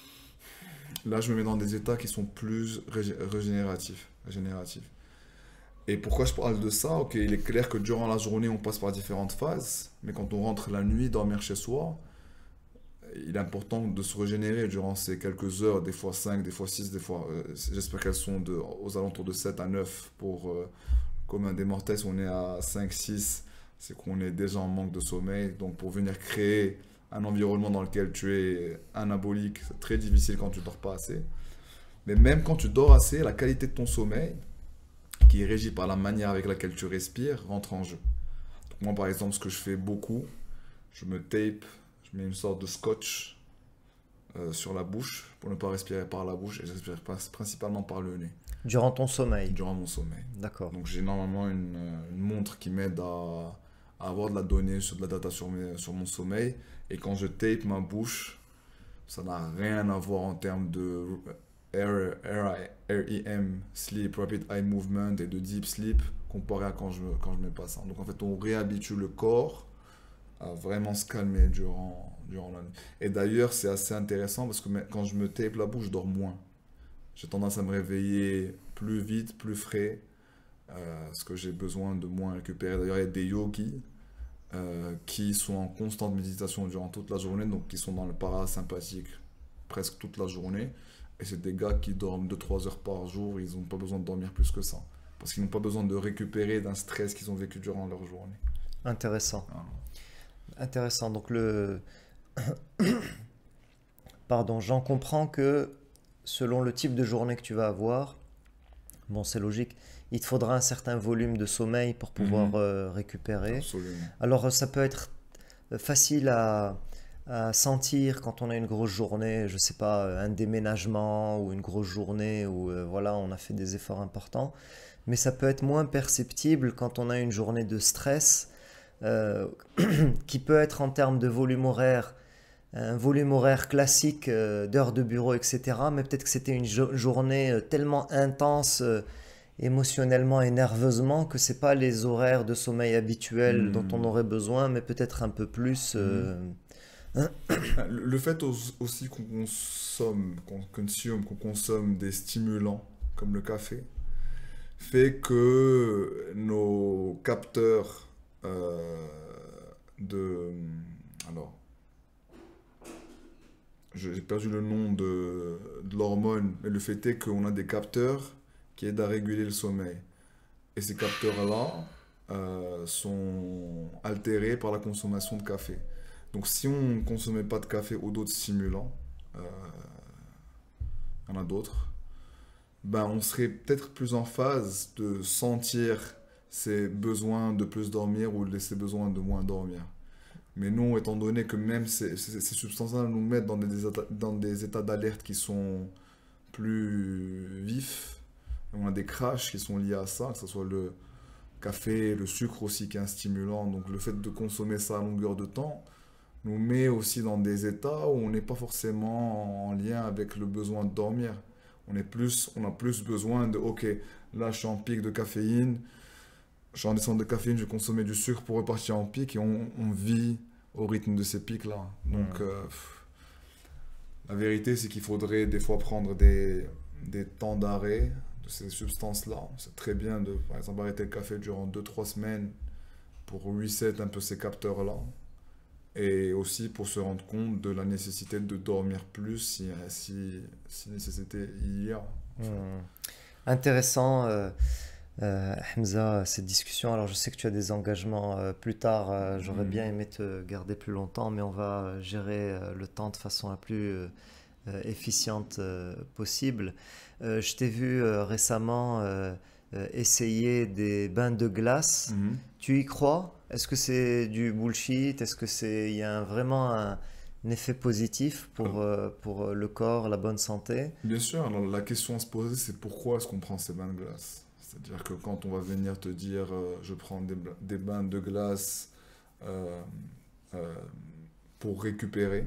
Là, je me mets dans des états qui sont plus régé- régénératifs. régénératifs. Et pourquoi je parle de ça? Ok, il est clair que durant la journée, on passe par différentes phases, mais quand on rentre la nuit, dormir chez soi, il est important de se régénérer durant ces quelques heures, des fois cinq, des fois six, des fois... euh, j'espère qu'elles sont de, aux alentours de sept à neuf pour... Euh, comme un des mortels, si on est à cinq six, c'est qu'on est déjà en manque de sommeil. Donc pour venir créer un environnement dans lequel tu es anabolique, c'est très difficile quand tu dors pas assez. Mais même quand tu dors assez, la qualité de ton sommeil, qui est régie par la manière avec laquelle tu respires, rentre en jeu. Donc moi par exemple, ce que je fais beaucoup, je me tape, je mets une sorte de scotch euh, sur la bouche pour ne pas respirer par la bouche et je respire pas- principalement par le nez Durant ton sommeil. durant mon sommeil. D'accord. Donc j'ai normalement une, euh, une montre qui m'aide à, à avoir de la donnée, sur de la data sur, mes- sur mon sommeil. Et quand je tape ma bouche, ça n'a rien à voir en termes de R- R I- R E M, Sleep, Rapid Eye Movement et de Deep Sleep comparé à quand je quand je mets pas ça. Donc en fait on réhabitue le corps à vraiment se calmer durant, durant la nuit. Et d'ailleurs c'est assez intéressant parce que me- quand je me tape la bouche, je dors moins. J'ai tendance à me réveiller plus vite, plus frais, euh, parce que j'ai besoin de moins récupérer. D'ailleurs, il y a des yogis euh, qui sont en constante méditation durant toute la journée, donc qui sont dans le parasympathique presque toute la journée. Et c'est des gars qui dorment deux trois heures par jour, ils n'ont pas besoin de dormir plus que ça. Parce qu'ils n'ont pas besoin de récupérer d'un stress qu'ils ont vécu durant leur journée. Intéressant. Voilà. Intéressant. Donc le... Pardon, j'en comprends que selon le type de journée que tu vas avoir, bon c'est logique, il te faudra un certain volume de sommeil pour pouvoir Mhm. euh, récupérer. Absolument. Alors ça peut être facile à, à sentir quand on a une grosse journée, je sais pas, un déménagement ou une grosse journée où euh, voilà, on a fait des efforts importants. Mais ça peut être moins perceptible quand on a une journée de stress euh, qui peut être en termes de volume horaire, un volume horaire classique euh, d'heures de bureau, et cetera. Mais peut-être que c'était une jo- journée euh, tellement intense euh, émotionnellement et nerveusement que c'est pas les horaires de sommeil habituels dont on Mhm. aurait besoin, mais peut-être un peu plus. Mhm. euh, Le le fait aus- aussi qu'on consomme, qu'on consume, qu'on consomme des stimulants comme le café, fait que nos capteurs euh, de... Alors, je- j'ai perdu le nom de, de l'hormone, mais le fait est qu'on a des capteurs qui aident à réguler le sommeil. Et ces capteurs-là euh, sont altérés par la consommation de café. Donc si on ne consommait pas de café ou d'autres stimulants, euh, il y en a d'autres, ben on serait peut-être plus en phase de sentir ses besoins de plus dormir ou ses besoins de moins dormir. Mais nous, étant donné que même ces, ces- ces substances-là nous mettent dans des, états- dans des états d'alerte qui sont plus vifs, on a des crashs qui sont liés à ça, que ce soit le café, le sucre aussi qui est un stimulant. Donc le fait de consommer ça à longueur de temps nous met aussi dans des états où on n'est pas forcément en lien avec le besoin de dormir. On est plus, on a plus besoin de, ok, là je suis en pic de caféine, je suis en descente de caféine, je vais consommer du sucre pour repartir en pic et on, on vit au rythme de ces pics-là. Donc hmm. euh, pff, la vérité c'est qu'il faudrait des fois prendre des, des temps d'arrêt de ces substances-là. C'est très bien de, par exemple, arrêter le café durant deux trois semaines pour reset un peu ces capteurs-là. Et aussi pour se rendre compte de la nécessité de dormir plus si, si, si nécessité il y a. Hmm. Intéressant, euh, euh, Hamza, cette discussion. Alors je sais que tu as des engagements euh, plus tard. Euh, j'aurais bien Mhm. aimé te garder plus longtemps, mais on va euh, gérer euh, le temps de façon la plus euh, euh, efficiente euh, possible. Euh, je t'ai vu euh, récemment euh, euh, essayer des bains de glace. Mhm. Tu y crois? Est-ce que c'est du bullshit? Est-ce que c'est, il y a un- vraiment un, un effet positif Alors, pour, euh, pour euh, le corps, la bonne santé? bien sûr, alors la question à se poser, c'est pourquoi est-ce qu'on prend ces bains de glace? C'est-à-dire que quand on va venir te dire euh, je prends des, bla- des bains de glace euh, euh, pour récupérer,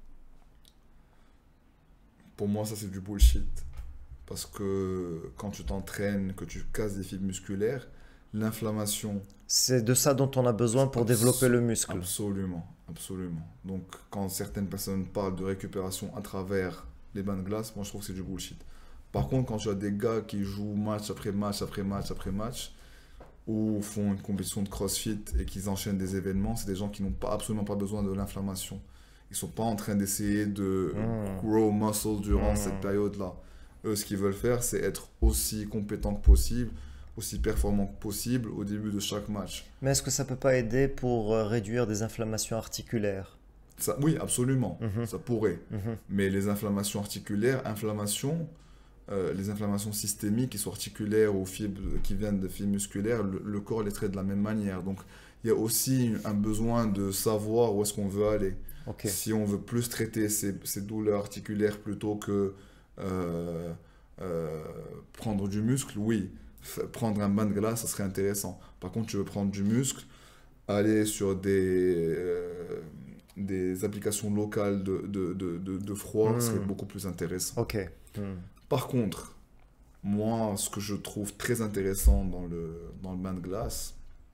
pour moi ça c'est du bullshit. Parce que quand tu t'entraînes, que tu casses des fibres musculaires, l'inflammation, C'est de ça dont on a besoin pour développer abso- le muscle. absolument, absolument. Donc quand certaines personnes parlent de récupération à travers les bains de glace, moi je trouve que c'est du bullshit. Par contre, quand tu as des gars qui jouent match après match après match après match, ou font une compétition de CrossFit et qu'ils enchaînent des événements, c'est des gens qui n'ont pas, absolument pas besoin de l'inflammation. Ils sont pas en train d'essayer de Hmm, grow muscle durant cette hmm. période-là. Eux, ce qu'ils veulent faire, c'est être aussi compétent que possible, aussi performant que possible au début de chaque match. Mais est-ce que ça peut pas aider pour euh, réduire des inflammations articulaires? Ça, oui, absolument, Mhm, ça pourrait. mhm. Mais les inflammations articulaires, inflammations, euh, les inflammations systémiques, qui sont articulaires ou fibres, qui viennent de fibres musculaires, le, le corps les traite de la même manière. Donc, il y a aussi un besoin de savoir où est-ce qu'on veut aller. Ok. Si on veut plus traiter ces, ces douleurs articulaires plutôt que euh, euh, prendre du muscle, oui. F- prendre un bain de glace, ça serait intéressant. Par contre, tu veux prendre du muscle, aller sur des, euh, des applications locales de, de, de, de, de froid serait Hmm, beaucoup plus intéressant. ok. Hmm. Par contre, moi, ce que je trouve très intéressant dans le, dans le bain de glace,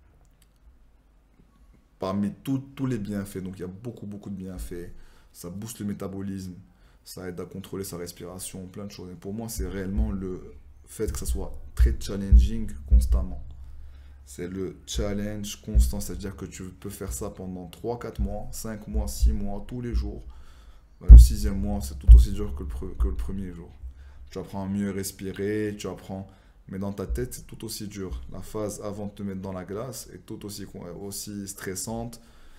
parmi tous tous les bienfaits, donc il y a beaucoup, beaucoup de bienfaits, ça booste le métabolisme, ça aide à contrôler sa respiration, plein de choses. Et pour moi, c'est réellement le fait que ça soit très challenging constamment. C'est le challenge constant, c'est-à-dire que tu peux faire ça pendant trois quatre mois, cinq mois, six mois, tous les jours. Bah, le sixième mois, c'est tout aussi dur que le, pre- que le premier jour. tu apprends à mieux respirer, tu apprends... Mais dans ta tête, c'est tout aussi dur. La phase avant de te mettre dans la glace est tout aussi, aussi stressante.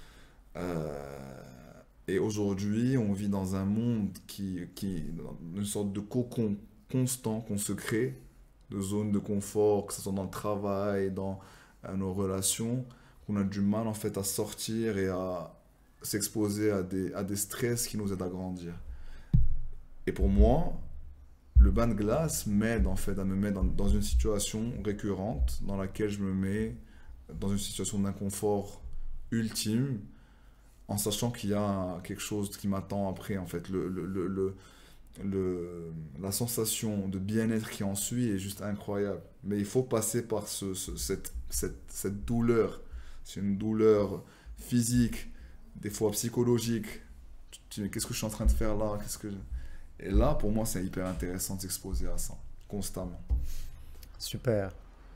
Euh, et aujourd'hui, on vit dans un monde qui, qui une sorte de cocon constant qu'on se crée, de zones de confort, que ce soit dans le travail, dans euh, nos relations, qu'on a du mal en fait à sortir et à s'exposer à des, à des stress qui nous aident à grandir. Et pour moi, le bain de glace m'aide en fait à me mettre dans, dans une situation récurrente dans laquelle je me mets dans une situation d'inconfort ultime en sachant qu'il y a quelque chose qui m'attend après en fait. Le, le, le, le, le- la sensation de bien-être qui en suit est juste incroyable. Mais il faut passer par ce, ce- cette, cette, cette douleur. C'est une douleur physique, des fois psychologique. Tu te dis mais qu'est-ce que je suis en train de faire là? Qu'est-ce que je- Et là, pour moi, c'est hyper intéressant de s'exposer à ça, constamment. Super.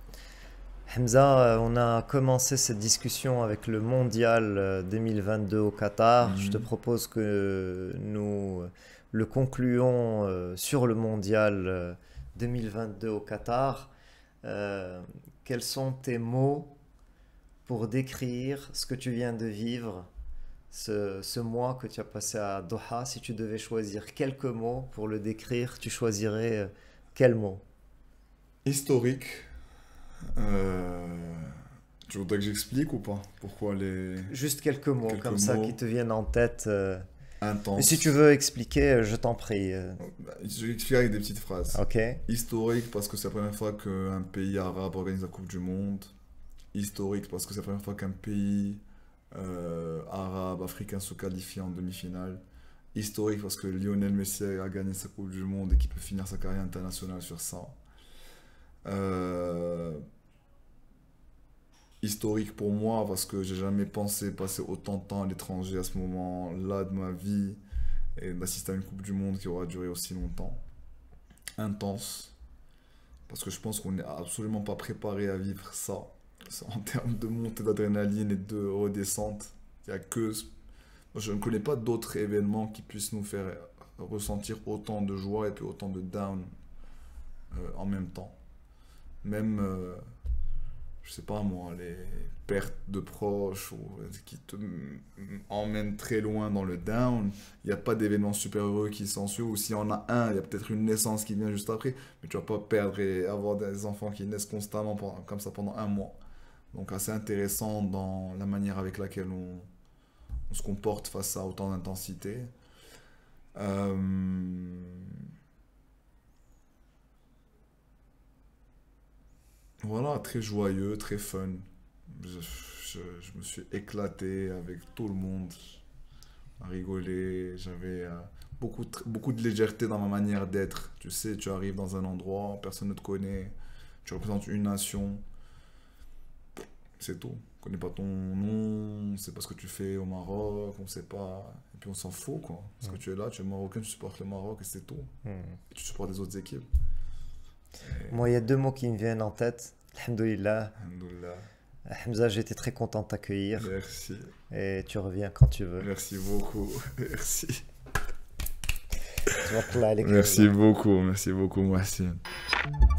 Hamza, euh, on a commencé cette discussion avec le mondial euh, deux mille vingt-deux au Qatar. Je te Mhm. propose que nous euh, le concluons euh, sur le mondial euh, deux mille vingt-deux au Qatar. Euh, quels sont tes mots pour décrire ce que tu viens de vivre, ce, ce mois que tu as passé à Doha? Si tu devais choisir quelques mots pour le décrire, tu choisirais euh, quels mots? Historique. Euh, Tu voudrais que j'explique ou pas? Pourquoi les Juste quelques mots quelques comme ça qui mots te viennent en tête. euh. Et si tu intenses? veux expliquer, euh, je t'en prie. euh. Bah, je vais expliquer avec des petites phrases. Ok? Historique parce que c'est la première fois qu'un pays arabe organise la Coupe du Monde. Historique parce que c'est la première fois qu'un pays euh, arabe, africain se qualifie en demi-finale. Historique parce que Lionel Messi a gagné sa Coupe du Monde et qu'il peut finir sa carrière internationale sur ça. Euh, Historique pour moi parce que j'ai jamais pensé passer autant de temps à l'étranger à ce moment-là de ma vie et d'assister à une Coupe du Monde qui aura duré aussi longtemps. Intense parce que je pense qu'on n'est absolument pas préparé à vivre ça. C'est en termes de montée d'adrénaline et de redescente. Il y a que... Je ne connais pas d'autres événements qui puissent nous faire ressentir autant de joie et puis autant de down euh, en même temps. Même, euh, je sais pas moi, les pertes de proches ou, euh, qui te m- m- emmènent très loin dans le down. Il n'y a pas d'événement super heureux qui s'ensuit. Ou s'il y en a un, il y a peut-être une naissance qui vient juste après. Mais tu vas pas perdre et avoir des enfants qui naissent constamment pendant- comme ça pendant un mois. Donc assez intéressant dans la manière avec laquelle on, on se comporte face à autant d'intensité. Euh, Voilà, très joyeux, très fun. Je, je- je me suis éclaté avec tout le monde, à rigoler. J'avais euh, beaucoup, de- beaucoup de légèreté dans ma manière d'être. Tu sais, tu arrives dans un endroit, personne ne te connaît, tu représentes une nation, c'est tout. On connaît pas ton nom, on sait pas ce que tu fais au Maroc, on sait pas. Et puis on s'en fout, quoi. Parce que Mm. tu es là, tu es marocain, tu supportes le Maroc et c'est tout. Hmm. Et tu supportes les autres équipes. Moi, il y a deux mots qui me viennent en tête. Alhamdoulilah. Alhamdoulilah. Hamza, j'ai été très content de t'accueillir Merci. et tu reviens quand tu veux. Merci beaucoup. Merci. Tabarak Allah alik, Merci Hamza. beaucoup. Merci beaucoup, Mohsin.